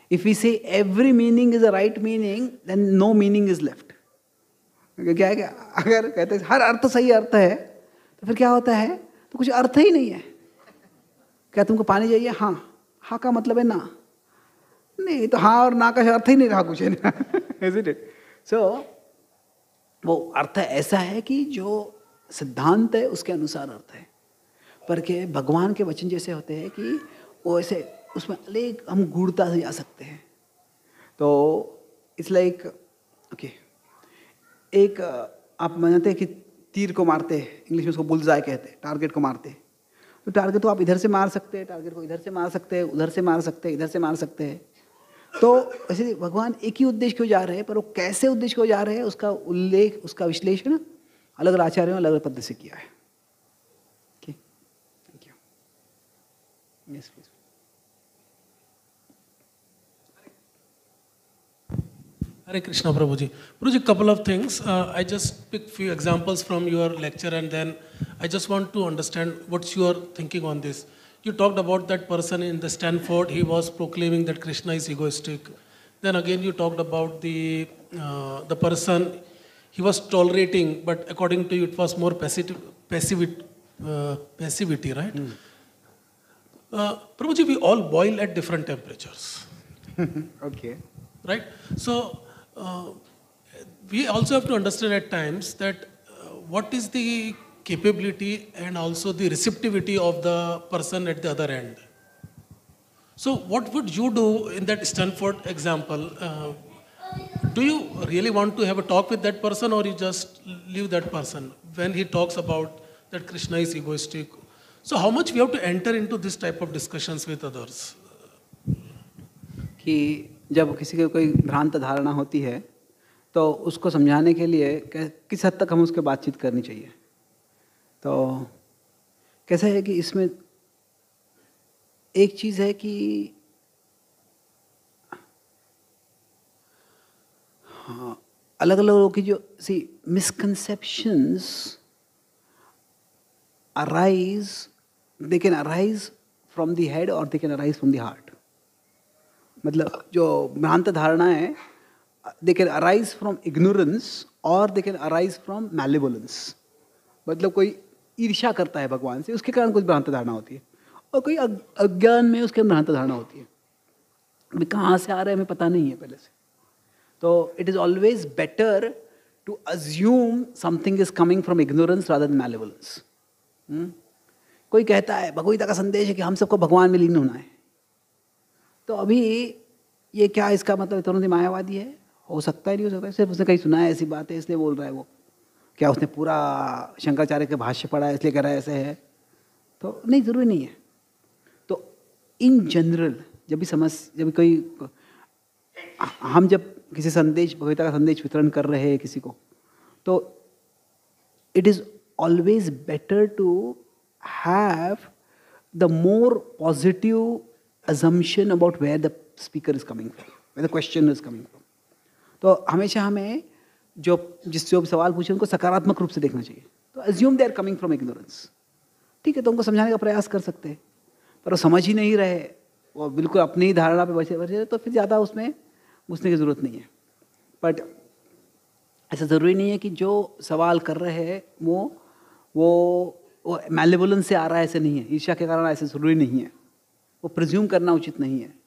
If we say every meaning is a right meaning, then no meaning is left. क्या है कि अगर कहते हैं हर अर्थ सही अर्थ है, तो फिर क्या होता है? तो कुछ अर्थ ही नहीं है. क्या तुमको पानी चाहिए? हाँ. हाँ का मतलब है ना. नहीं तो हाँ और ना का अर्थ ही नहीं रहा कुछ है ना. Isn't it? So वो अर्थ ऐसा है कि जो सिद्धांत है उसके अनुसार अर्थ है, पर के भगवान के वचन जैसे होते हैं कि वो ऐसे उसमें अलग हम गूढ़ता से जा सकते हैं. तो इट्स लाइक ओके, एक आप मानते हैं कि तीर को मारते हैं, इंग्लिश में उसको बुलजाई कहते हैं, टारगेट को मारते हैं. तो टारगेट तो आप इधर से मार सकते हैं, टारगेट को इधर से मार सकते हैं, उधर से मार सकते हैं, इधर से मार सकते हैं. तो ऐसे भगवान एक ही उद्देश्य क्यों जा रहे हैं, पर वो कैसे उद्देश्य क्यों जा रहे हैं उसका उल्लेख, उसका विश्लेषण अलग अलग आचार्यों ने अलग अलग पद्धति से किया है. Okay, thank you. Yes please. Hare Krishna, Prabhuji. Prabhuji, couple of things. I just pick few examples from your lecture, and then I just want to understand what's your thinking on this. You talked about that person in the Stanford. He was proclaiming that Krishna is egoistic. Then again, you talked about the person. He was tolerating, but according to you, it was more passivity, right? Prabhuji, we all boil at different temperatures. Okay. Right? So, we also have to understand at times that what is the capability and also the receptivity of the person at the other end. So, what would you do in that Stanford example? Do you really want to have a talk with that person, or you just leave that person when he talks about that Krishna is egoistic? So, how much we have to enter into this type of discussions with others? कि जब किसी की कोई भ्रांत धारणा होती है तो उसको समझाने के लिए किस हद तक हम उसके बातचीत करनी चाहिए. तो कैसा है कि इसमें एक चीज़ है कि हाँ, अलग अलग लोगों की जो misconceptions arise, they can arise from the head और they can arise from the heart. मतलब जो भ्रांत धारणा है, they can arise from ignorance और they can arise from malevolence. मतलब कोई ईर्ष्या करता है भगवान से, उसके कारण कुछ भ्रांत धारणा होती है, और कोई अज्ञान में उसके भ्रांत धारणा होती है. अभी कहाँ से आ रहा है हमें पता नहीं है पहले से. तो it is always better to assume something is coming from ignorance rather than malevolence. कोई कहता है भगवद गीता का संदेश है कि हम सबको भगवान में लीन होना है. तो अभी ये क्या इसका मतलब तुरंत ही मायावादी है? हो सकता है, नहीं हो सकता, सिर्फ उसने कहीं सुना है ऐसी बात है इसलिए बोल रहा है. वो क्या उसने पूरा शंकराचार्य के भाष्य पढ़ा है इसलिए कह रहा है ऐसे है? तो नहीं, ज़रूरी नहीं है. तो इन जनरल जब कोई हम जब किसी संदेश, भगवद का संदेश वितरण कर रहे हैं किसी को, तो it is always better to have the more positive assumption about where the speaker is coming from, where the question is coming from. तो हमेशा हमें जो भी सवाल पूछे उनको सकारात्मक रूप से देखना चाहिए. तो assume they are coming from ignorance. ठीक है, तो उनको समझाने का प्रयास कर सकते हैं, पर वो समझ ही नहीं रहे, वो बिल्कुल अपनी ही धारणा पे बचे, तो फिर ज़्यादा उसमें घुसने की ज़रूरत नहीं है. बट ऐसा ज़रूरी नहीं है कि जो सवाल कर रहे हैं वो मैलिवोलेंस से आ रहा है, ऐसे नहीं है. ईर्ष्या के कारण ऐसे ज़रूरी नहीं है, वो प्रिज्यूम करना उचित नहीं है.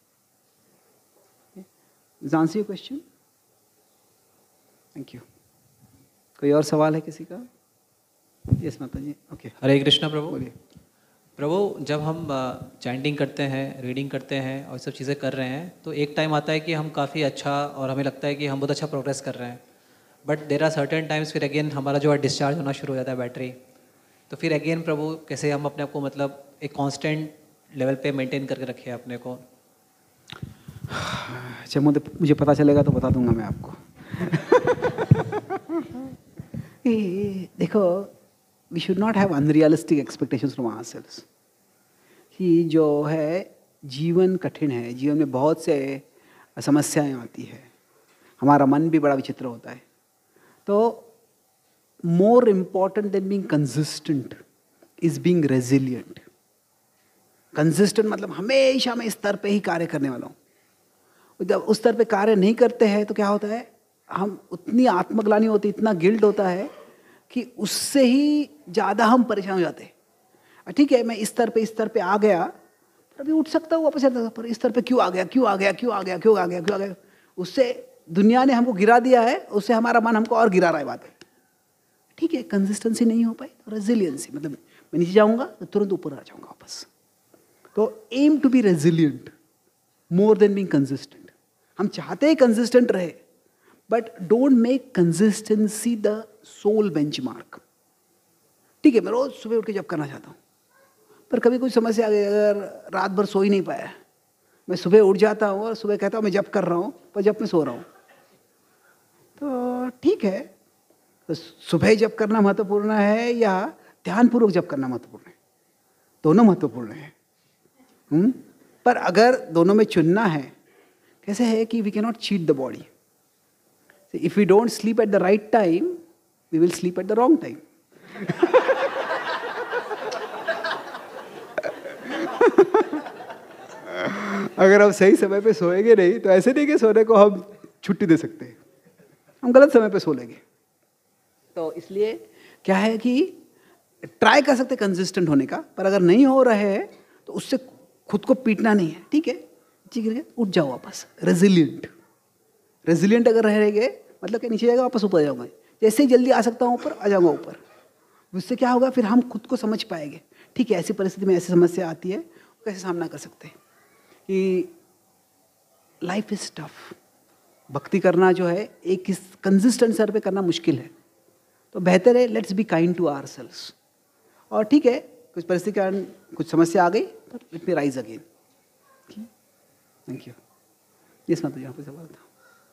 Does answer your question? Thank you. कोई और सवाल है किसी का? यस माता जी. ओके. हरे कृष्णा प्रभु. बोलिए. प्रभु, जब हम चैंटिंग करते हैं, रीडिंग करते हैं और सब चीज़ें कर रहे हैं, तो एक टाइम आता है कि हम काफ़ी अच्छा, और हमें लगता है कि हम बहुत अच्छा प्रोग्रेस कर रहे हैं. But there are certain times फिर अगेन हमारा जो है डिस्चार्ज होना शुरू हो जाता है बैटरी. तो फिर अगेन प्रभु कैसे हम अपने आप को मतलब एक कांस्टेंट लेवल पे मेंटेन करके रखे अपने को? अच्छा, मुझे पता चलेगा तो बता दूंगा मैं आपको. देखो, we should not have unrealistic expectations from ourselves. कि जो है जीवन कठिन है, जीवन में बहुत से समस्याएं आती है, हमारा मन भी बड़ा विचित्र होता है. तो more important than being consistent is being resilient. Consistent मतलब हमेशा मैं इस स्तर पे ही कार्य करने वाला हूँ. जब उस स्तर पे कार्य नहीं करते हैं तो क्या होता है, हम उतनी आत्मग्लानि होती, इतना गिल्ट होता है कि उससे ही ज़्यादा हम परेशान हो जाते हैं। ठीक है, मैं इस स्तर पे आ गया, पर अभी उठ सकता हूँ वापस, पर इस स्तर पे क्यों आ गया, क्यों आ गया, क्यों आ गया, क्यों आ गया, क्यों आ गया? उससे दुनिया ने हमको गिरा दिया है, उससे हमारा मन हमको और गिरा रहा है बात है। ठीक है, कंसिस्टेंसी नहीं हो पाई तो रेजिलियंसी, मतलब मैं नीचे जाऊँगा तो तुरंत ऊपर आ जाऊँगा वापस। तो aim to be resilient more than being consistent. हम चाहते हैं कंसिस्टेंट रहे, but don't make consistency the sole benchmark. ठीक है, मैं रोज सुबह उठ के जब करना चाहता हूँ, पर कभी कोई समस्या आ गई, अगर रात भर सो ही नहीं पाया, मैं सुबह उठ जाता हूँ और सुबह कहता हूँ मैं जब कर रहा हूँ, पर जब मैं सो रहा हूँ, तो ठीक है, तो सुबह जब करना महत्वपूर्ण है या ध्यानपूर्वक जब करना महत्वपूर्ण है? दोनों महत्वपूर्ण है। पर अगर दोनों में चुनना है, कैसे है कि we can not cheat the body. If we don't sleep at the right time, we will sleep at the wrong time. अगर हम सही समय पे सोएंगे नहीं, तो ऐसे नहीं कि सोने को हम छुट्टी दे सकते हैं, हम गलत समय पे सो लेंगे। तो इसलिए क्या है कि ट्राई कर सकते कंसिस्टेंट होने का, पर अगर नहीं हो रहे हैं तो उससे खुद को पीटना नहीं है। ठीक है, नीचे गिर गए, उठ जाओ वापस, रेजिलियंट अगर रहेंगे मतलब कि नीचे जाएगा वापस ऊपर जाऊंगा, जैसे ही जल्दी आ सकता हूँ ऊपर आ जाऊंगा ऊपर। उससे क्या होगा, फिर हम खुद को समझ पाएंगे। ठीक है, ऐसी परिस्थिति में ऐसी समस्या आती है, कैसे सामना कर सकते हैं। कि लाइफ इज टफ, भक्ति करना जो है एक इस कंसिस्टेंट स्तर पे करना मुश्किल है, तो बेहतर है let's be kind to ourselves. और ठीक है, कुछ परिस्थिति के कारण कुछ समस्या आ गई, पर let me rise again. Thank you. इस मतलब यहाँ पे सवाल था।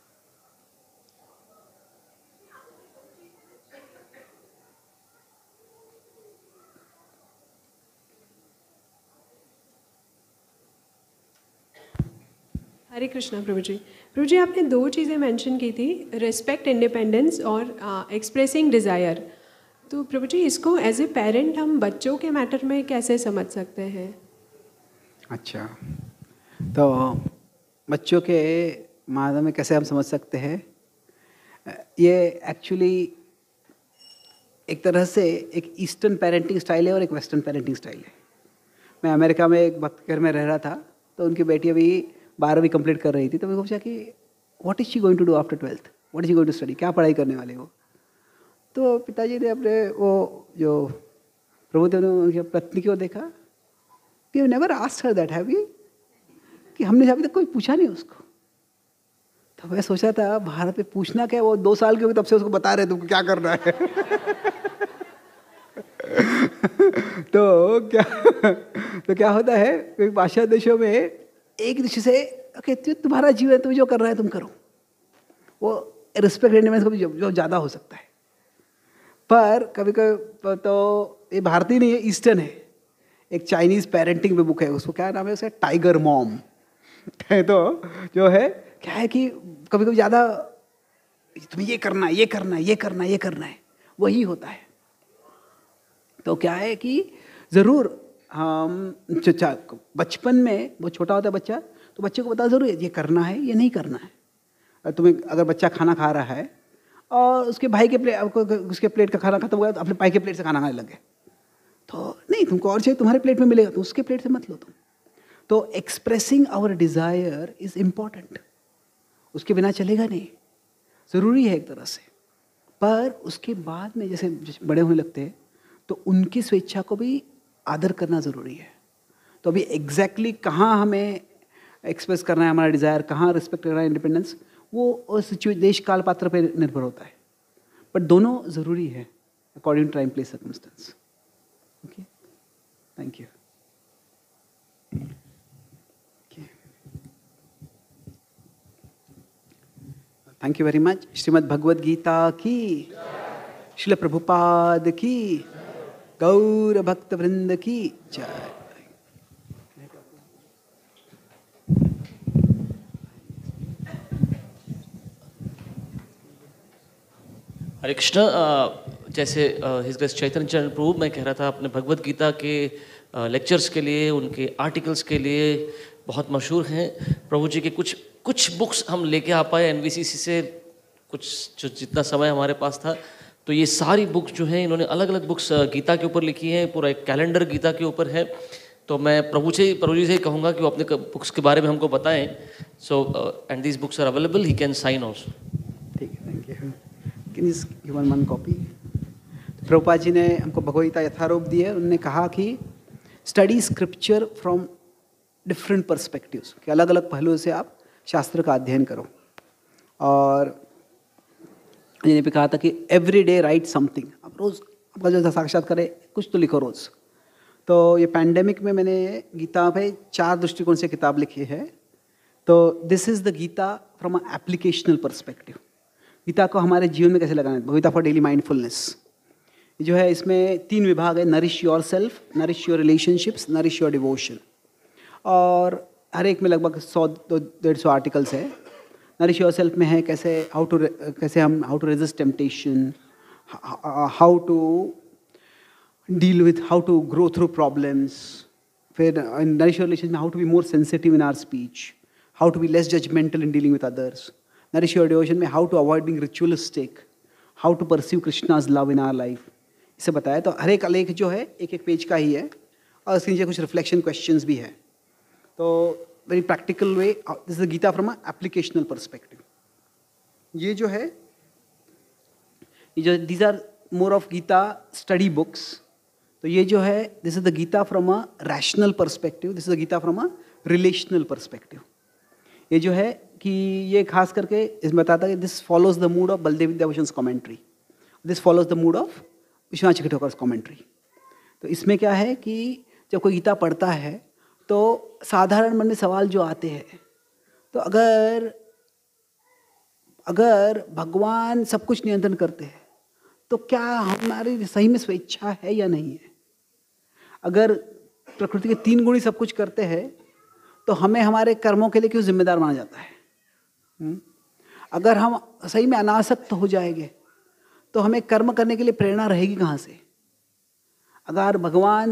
हरे कृष्णा प्रभु जी। प्रभु जी, आपने दो चीज़ें मेंशन की थी, रिस्पेक्ट इंडिपेंडेंस और एक्सप्रेसिंग डिज़ायर। तो प्रभु जी, इसको एज ए पेरेंट हम बच्चों के मैटर में कैसे समझ सकते हैं? अच्छा, तो बच्चों के मामले में कैसे हम समझ सकते हैं, ये एक्चुअली एक तरह से एक ईस्टर्न पेरेंटिंग स्टाइल है और एक वेस्टर्न पेरेंटिंग स्टाइल है। मैं अमेरिका में एक भक्त घर में रह रहा था, तो उनकी बेटी अभी 12वीं कंप्लीट कर रही थी, तो मैं पूछा कि what is she going to do after 12th, what is she going to study, क्या पढ़ाई करने वाले हो? तो पिताजी ने अपने वो जो प्रभुदेव ने उनकी पत्नी को देखा कि never asked her that, have you, कि हमने अभी तक कोई पूछा नहीं उसको। तो मैं सोचा था भारत में पूछना क्या, वो 2 साल की होगी तब से उसको बता रहे तुमको क्या करना है। तो क्या होता है, कोई पाश्चात्य देशों में एक दृष्टि से ओके तुम्हारा जीवन, तुम जो कर रहा है तुम करो, वो रिस्पेक्ट इंडिपेंडेंस को भी जो ज़्यादा हो सकता है। पर कभी कभी तो ये भारतीय नहीं है, ईस्टर्न है। एक चाइनीज़ पेरेंटिंग में बुक है, उसको क्या नाम है, उसे टाइगर मॉम। तो जो है क्या है कि कभी कभी ज़्यादा तुम्हें ये करना है, ये करना है, ये करना है, ये करना है, वही होता है। तो क्या है कि ज़रूर हम बचपन में, वो छोटा होता है बच्चा, तो बच्चे को बता ज़रूर ये करना है, ये नहीं करना है। तुम्हें अगर बच्चा खाना खा रहा है और उसके भाई के उसके प्लेट का खाना खत्म हो गया, तो अपने भाई के प्लेट से खाना खाने लग गए, तो नहीं, तुमको और चाहिए, तुम्हारे प्लेट में मिलेगा तो उसके प्लेट से मत लो तुम। तो expressing our desire is important, उसके बिना चलेगा नहीं, ज़रूरी है एक तरह से। पर उसके बाद में जैसे बड़े होने लगते हैं, तो उनकी स्वेच्छा को भी आदर करना ज़रूरी है। तो अभी एग्जैक्टली कहाँ हमें एक्सप्रेस करना है हमारा डिज़ायर, कहाँ रिस्पेक्ट करना है इंडिपेंडेंस, वो देश काल पात्र पर निर्भर होता है। बट दोनों ज़रूरी है according to time place circumstance. Okay, thank you. Thank you very much. Shrimad Bhagavad Gita की, श्रील प्रभुपाद की, गौर भक्त वृंद की जय। हरे कृष्ण। जैसे हिज ग्रेस चैतन्य चरण प्रभु, मैं कह रहा था अपने भगवद गीता के लेक्चर्स के लिए, उनके आर्टिकल्स के लिए बहुत मशहूर हैं। प्रभु जी के कुछ कुछ बुक्स हम लेके आ पाए एनवीसीसी से, कुछ जो जितना समय हमारे पास था। तो ये सारी बुक्स जो हैं इन्होंने अलग अलग बुक्स गीता के ऊपर लिखी हैं, पूरा एक कैलेंडर गीता के ऊपर है। तो मैं प्रभु जी से ही कहूँगा कि वो अपने बुक्स के बारे में हमको बताएं। So and these books are available, he can sign also. ठीक है, thank you. Can you give one copy? Prabhupada ji ने हमको भगवद गीता यथारूप दी है। उन्होंने कहा कि study scripture from different perspectives, कि अलग अलग पहलुओं से आप शास्त्र का अध्ययन करो। और जिन्हें भी कहा था कि एवरी डे राइट समथिंग, आप रोज़ आपका जो साक्षात्कार है कुछ तो लिखो रोज़। तो ये पैंडेमिक में मैंने गीता पे 4 दृष्टिकोण से किताब लिखी है। तो this is the Gita from a applicational perspective. Gita को हमारे जीवन में कैसे लगाना है, गीता फॉर डेली माइंडफुलनेस जो है, इसमें 3 विभाग है, nourish your self, nourish your relationships, nourish your devotion. और हर एक में लगभग 100-150 आर्टिकल्स है। नरिश योर सेल्फ में है कैसे how to resist temptation, how to deal with, how to grow through problems. फिर नरिश योर रिलेशन में how to be more sensitive in our speech, how to be less judgmental in dealing with others. Nourish your devotion में how to avoid being ritualistic, how to pursue Krishna's love in our life, इसे बताया। तो हर एक लेख जो है एक पेज का ही है, और इसके नीचे कुछ रिफ्लेक्शन क्वेश्चंस भी है। तो very practical way, this is the Gita from a applicational perspective. ये जो है, ये जो these are more of Gita study books. तो ये जो है, this is the Gita from a rational perspective, this is the Gita from a relational perspective. ये जो है कि ये खास करके इसमें बताता है कि this follows the mood of Baladeva Vidyabhushana commentary, this follows the mood of Vishwanatha Chakravarti commentary. तो इसमें क्या है कि जब कोई गीता पढ़ता है तो साधारण मन में सवाल जो आते हैं, तो अगर भगवान सब कुछ नियंत्रण करते हैं तो क्या हमारी सही में स्वेच्छा है या नहीं है? अगर प्रकृति के 3 गुण ही सब कुछ करते हैं तो हमें हमारे कर्मों के लिए क्यों जिम्मेदार माना जाता है? अगर हम सही में अनासक्त हो जाएंगे तो हमें कर्म करने के लिए प्रेरणा रहेगी कहाँ से? अगर भगवान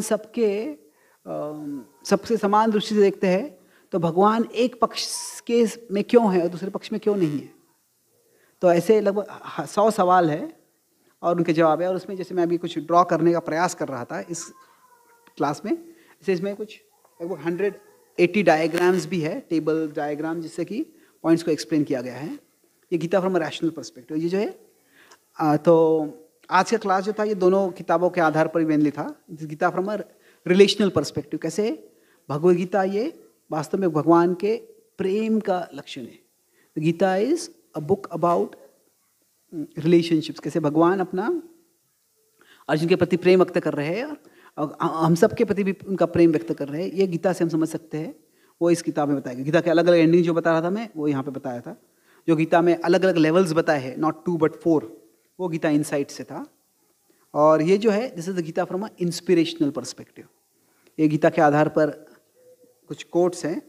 सबसे समान दृष्टि से देखते हैं तो भगवान एक पक्ष के में क्यों है और दूसरे पक्ष में क्यों नहीं है? तो ऐसे लगभग 100 सवाल है और उनके जवाब है। और उसमें जैसे मैं अभी कुछ ड्रॉ करने का प्रयास कर रहा था इस क्लास में, जैसे इसमें कुछ लगभग 180 डायग्राम्स भी है, टेबल डायग्राम, जिससे कि पॉइंट्स को एक्सप्लेन किया गया है। ये Gita from a rational perspective. ये जो है, तो आज का क्लास जो था ये दोनों किताबों के आधार पर मेनली था। Gita from a relational perspective, कैसे भगवद गीता ये वास्तव में भगवान के प्रेम का लक्षण है। Gita is a book about relationships, कैसे भगवान अपना अर्जुन के प्रति प्रेम व्यक्त कर रहे हैं और हम सब के प्रति भी उनका प्रेम व्यक्त कर रहे हैं। ये गीता से हम समझ सकते हैं, वो इस किताब में बताया गया। गीता के अलग अलग एंडिंग जो बता रहा था मैं, वो यहाँ पे बताया था। जो गीता में अलग अलग लेवल्स बताए हैं, नॉट 2 but 4, वो गीता इनसाइट से था। और ये जो है, this is the Gita from a inspirational perspective. ये गीता के आधार पर कुछ कोट्स हैं,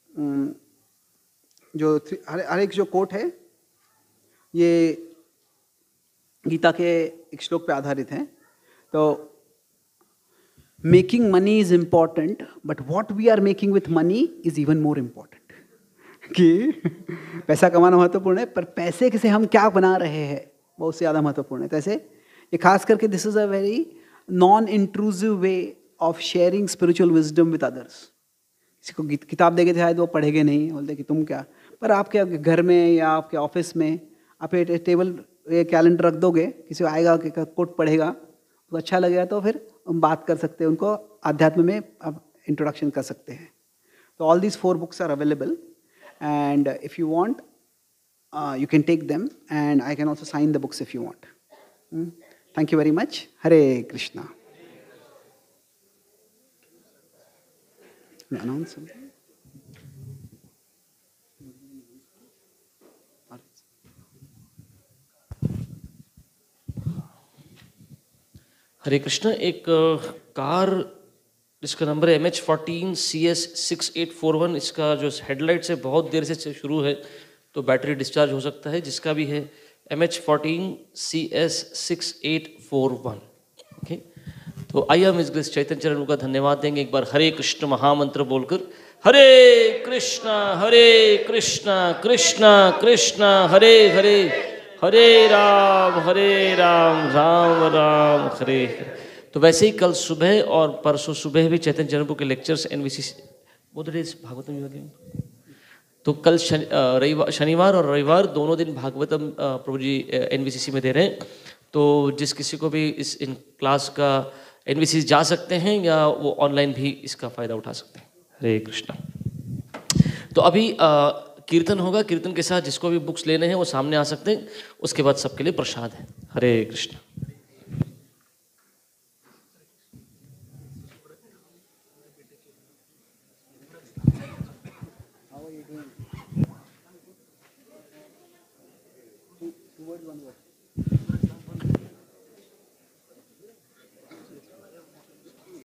जो हर एक जो कोट है ये गीता के एक श्लोक पे आधारित हैं। तो making money is important but what we are making with money is even more important. कि पैसा कमाना महत्वपूर्ण है, पर पैसे से हम क्या बना रहे हैं वो उससे ज़्यादा महत्वपूर्ण है। तो ऐसे ये खास करके this is a very non intrusive way of sharing spiritual wisdom with others. किसी को किताब देके शायद वो पढ़ेंगे नहीं, बोलते कि तुम क्या, पर आपके घर में या आपके ऑफिस में आप टेबल कैलेंडर रख दोगे, किसी को आएगा कि कोट पढ़ेगा तो अच्छा लगेगा, तो फिर हम बात कर सकते हैं, उनको अध्यात्म में आप इंट्रोडक्शन कर सकते हैं। तो all these 4 books are available and if you want you can take them and I can also sign the books if you want. Thank you very much. Hare Krishna. Announce something? Hare Krishna. एक कार जिसका नंबर है MH14 CS 6841, इसका जो हेडलाइट है बहुत देर से शुरू है, तो बैटरी डिस्चार्ज हो सकता है। जिसका भी है MH14 CS 6841। ओके, तो आइए हम इस चैतन्य चरण का धन्यवाद देंगे एक बार हरे कृष्ण महामंत्र बोलकर। हरे कृष्णा कृष्णा कृष्णा हरे हरे, हरे राम राम राम हरे हरे। तो वैसे ही कल सुबह और परसों सुबह भी चैतन्य चरण प्रभु के लेक्चर्स एनवीसीसी भागवतम योगी। तो कल शनिवार और रविवार दोनों दिन भागवतम प्रभु जी एनवीसीसी में दे रहे हैं। तो जिस किसी को भी इन क्लास का एनवीसीसी जा सकते हैं या वो ऑनलाइन भी इसका फ़ायदा उठा सकते हैं। हरे कृष्णा। तो अभी कीर्तन होगा, कीर्तन के साथ जिसको भी बुक्स लेने हैं वो सामने आ सकते हैं। उसके बाद सबके लिए प्रसाद है। हरे कृष्णा।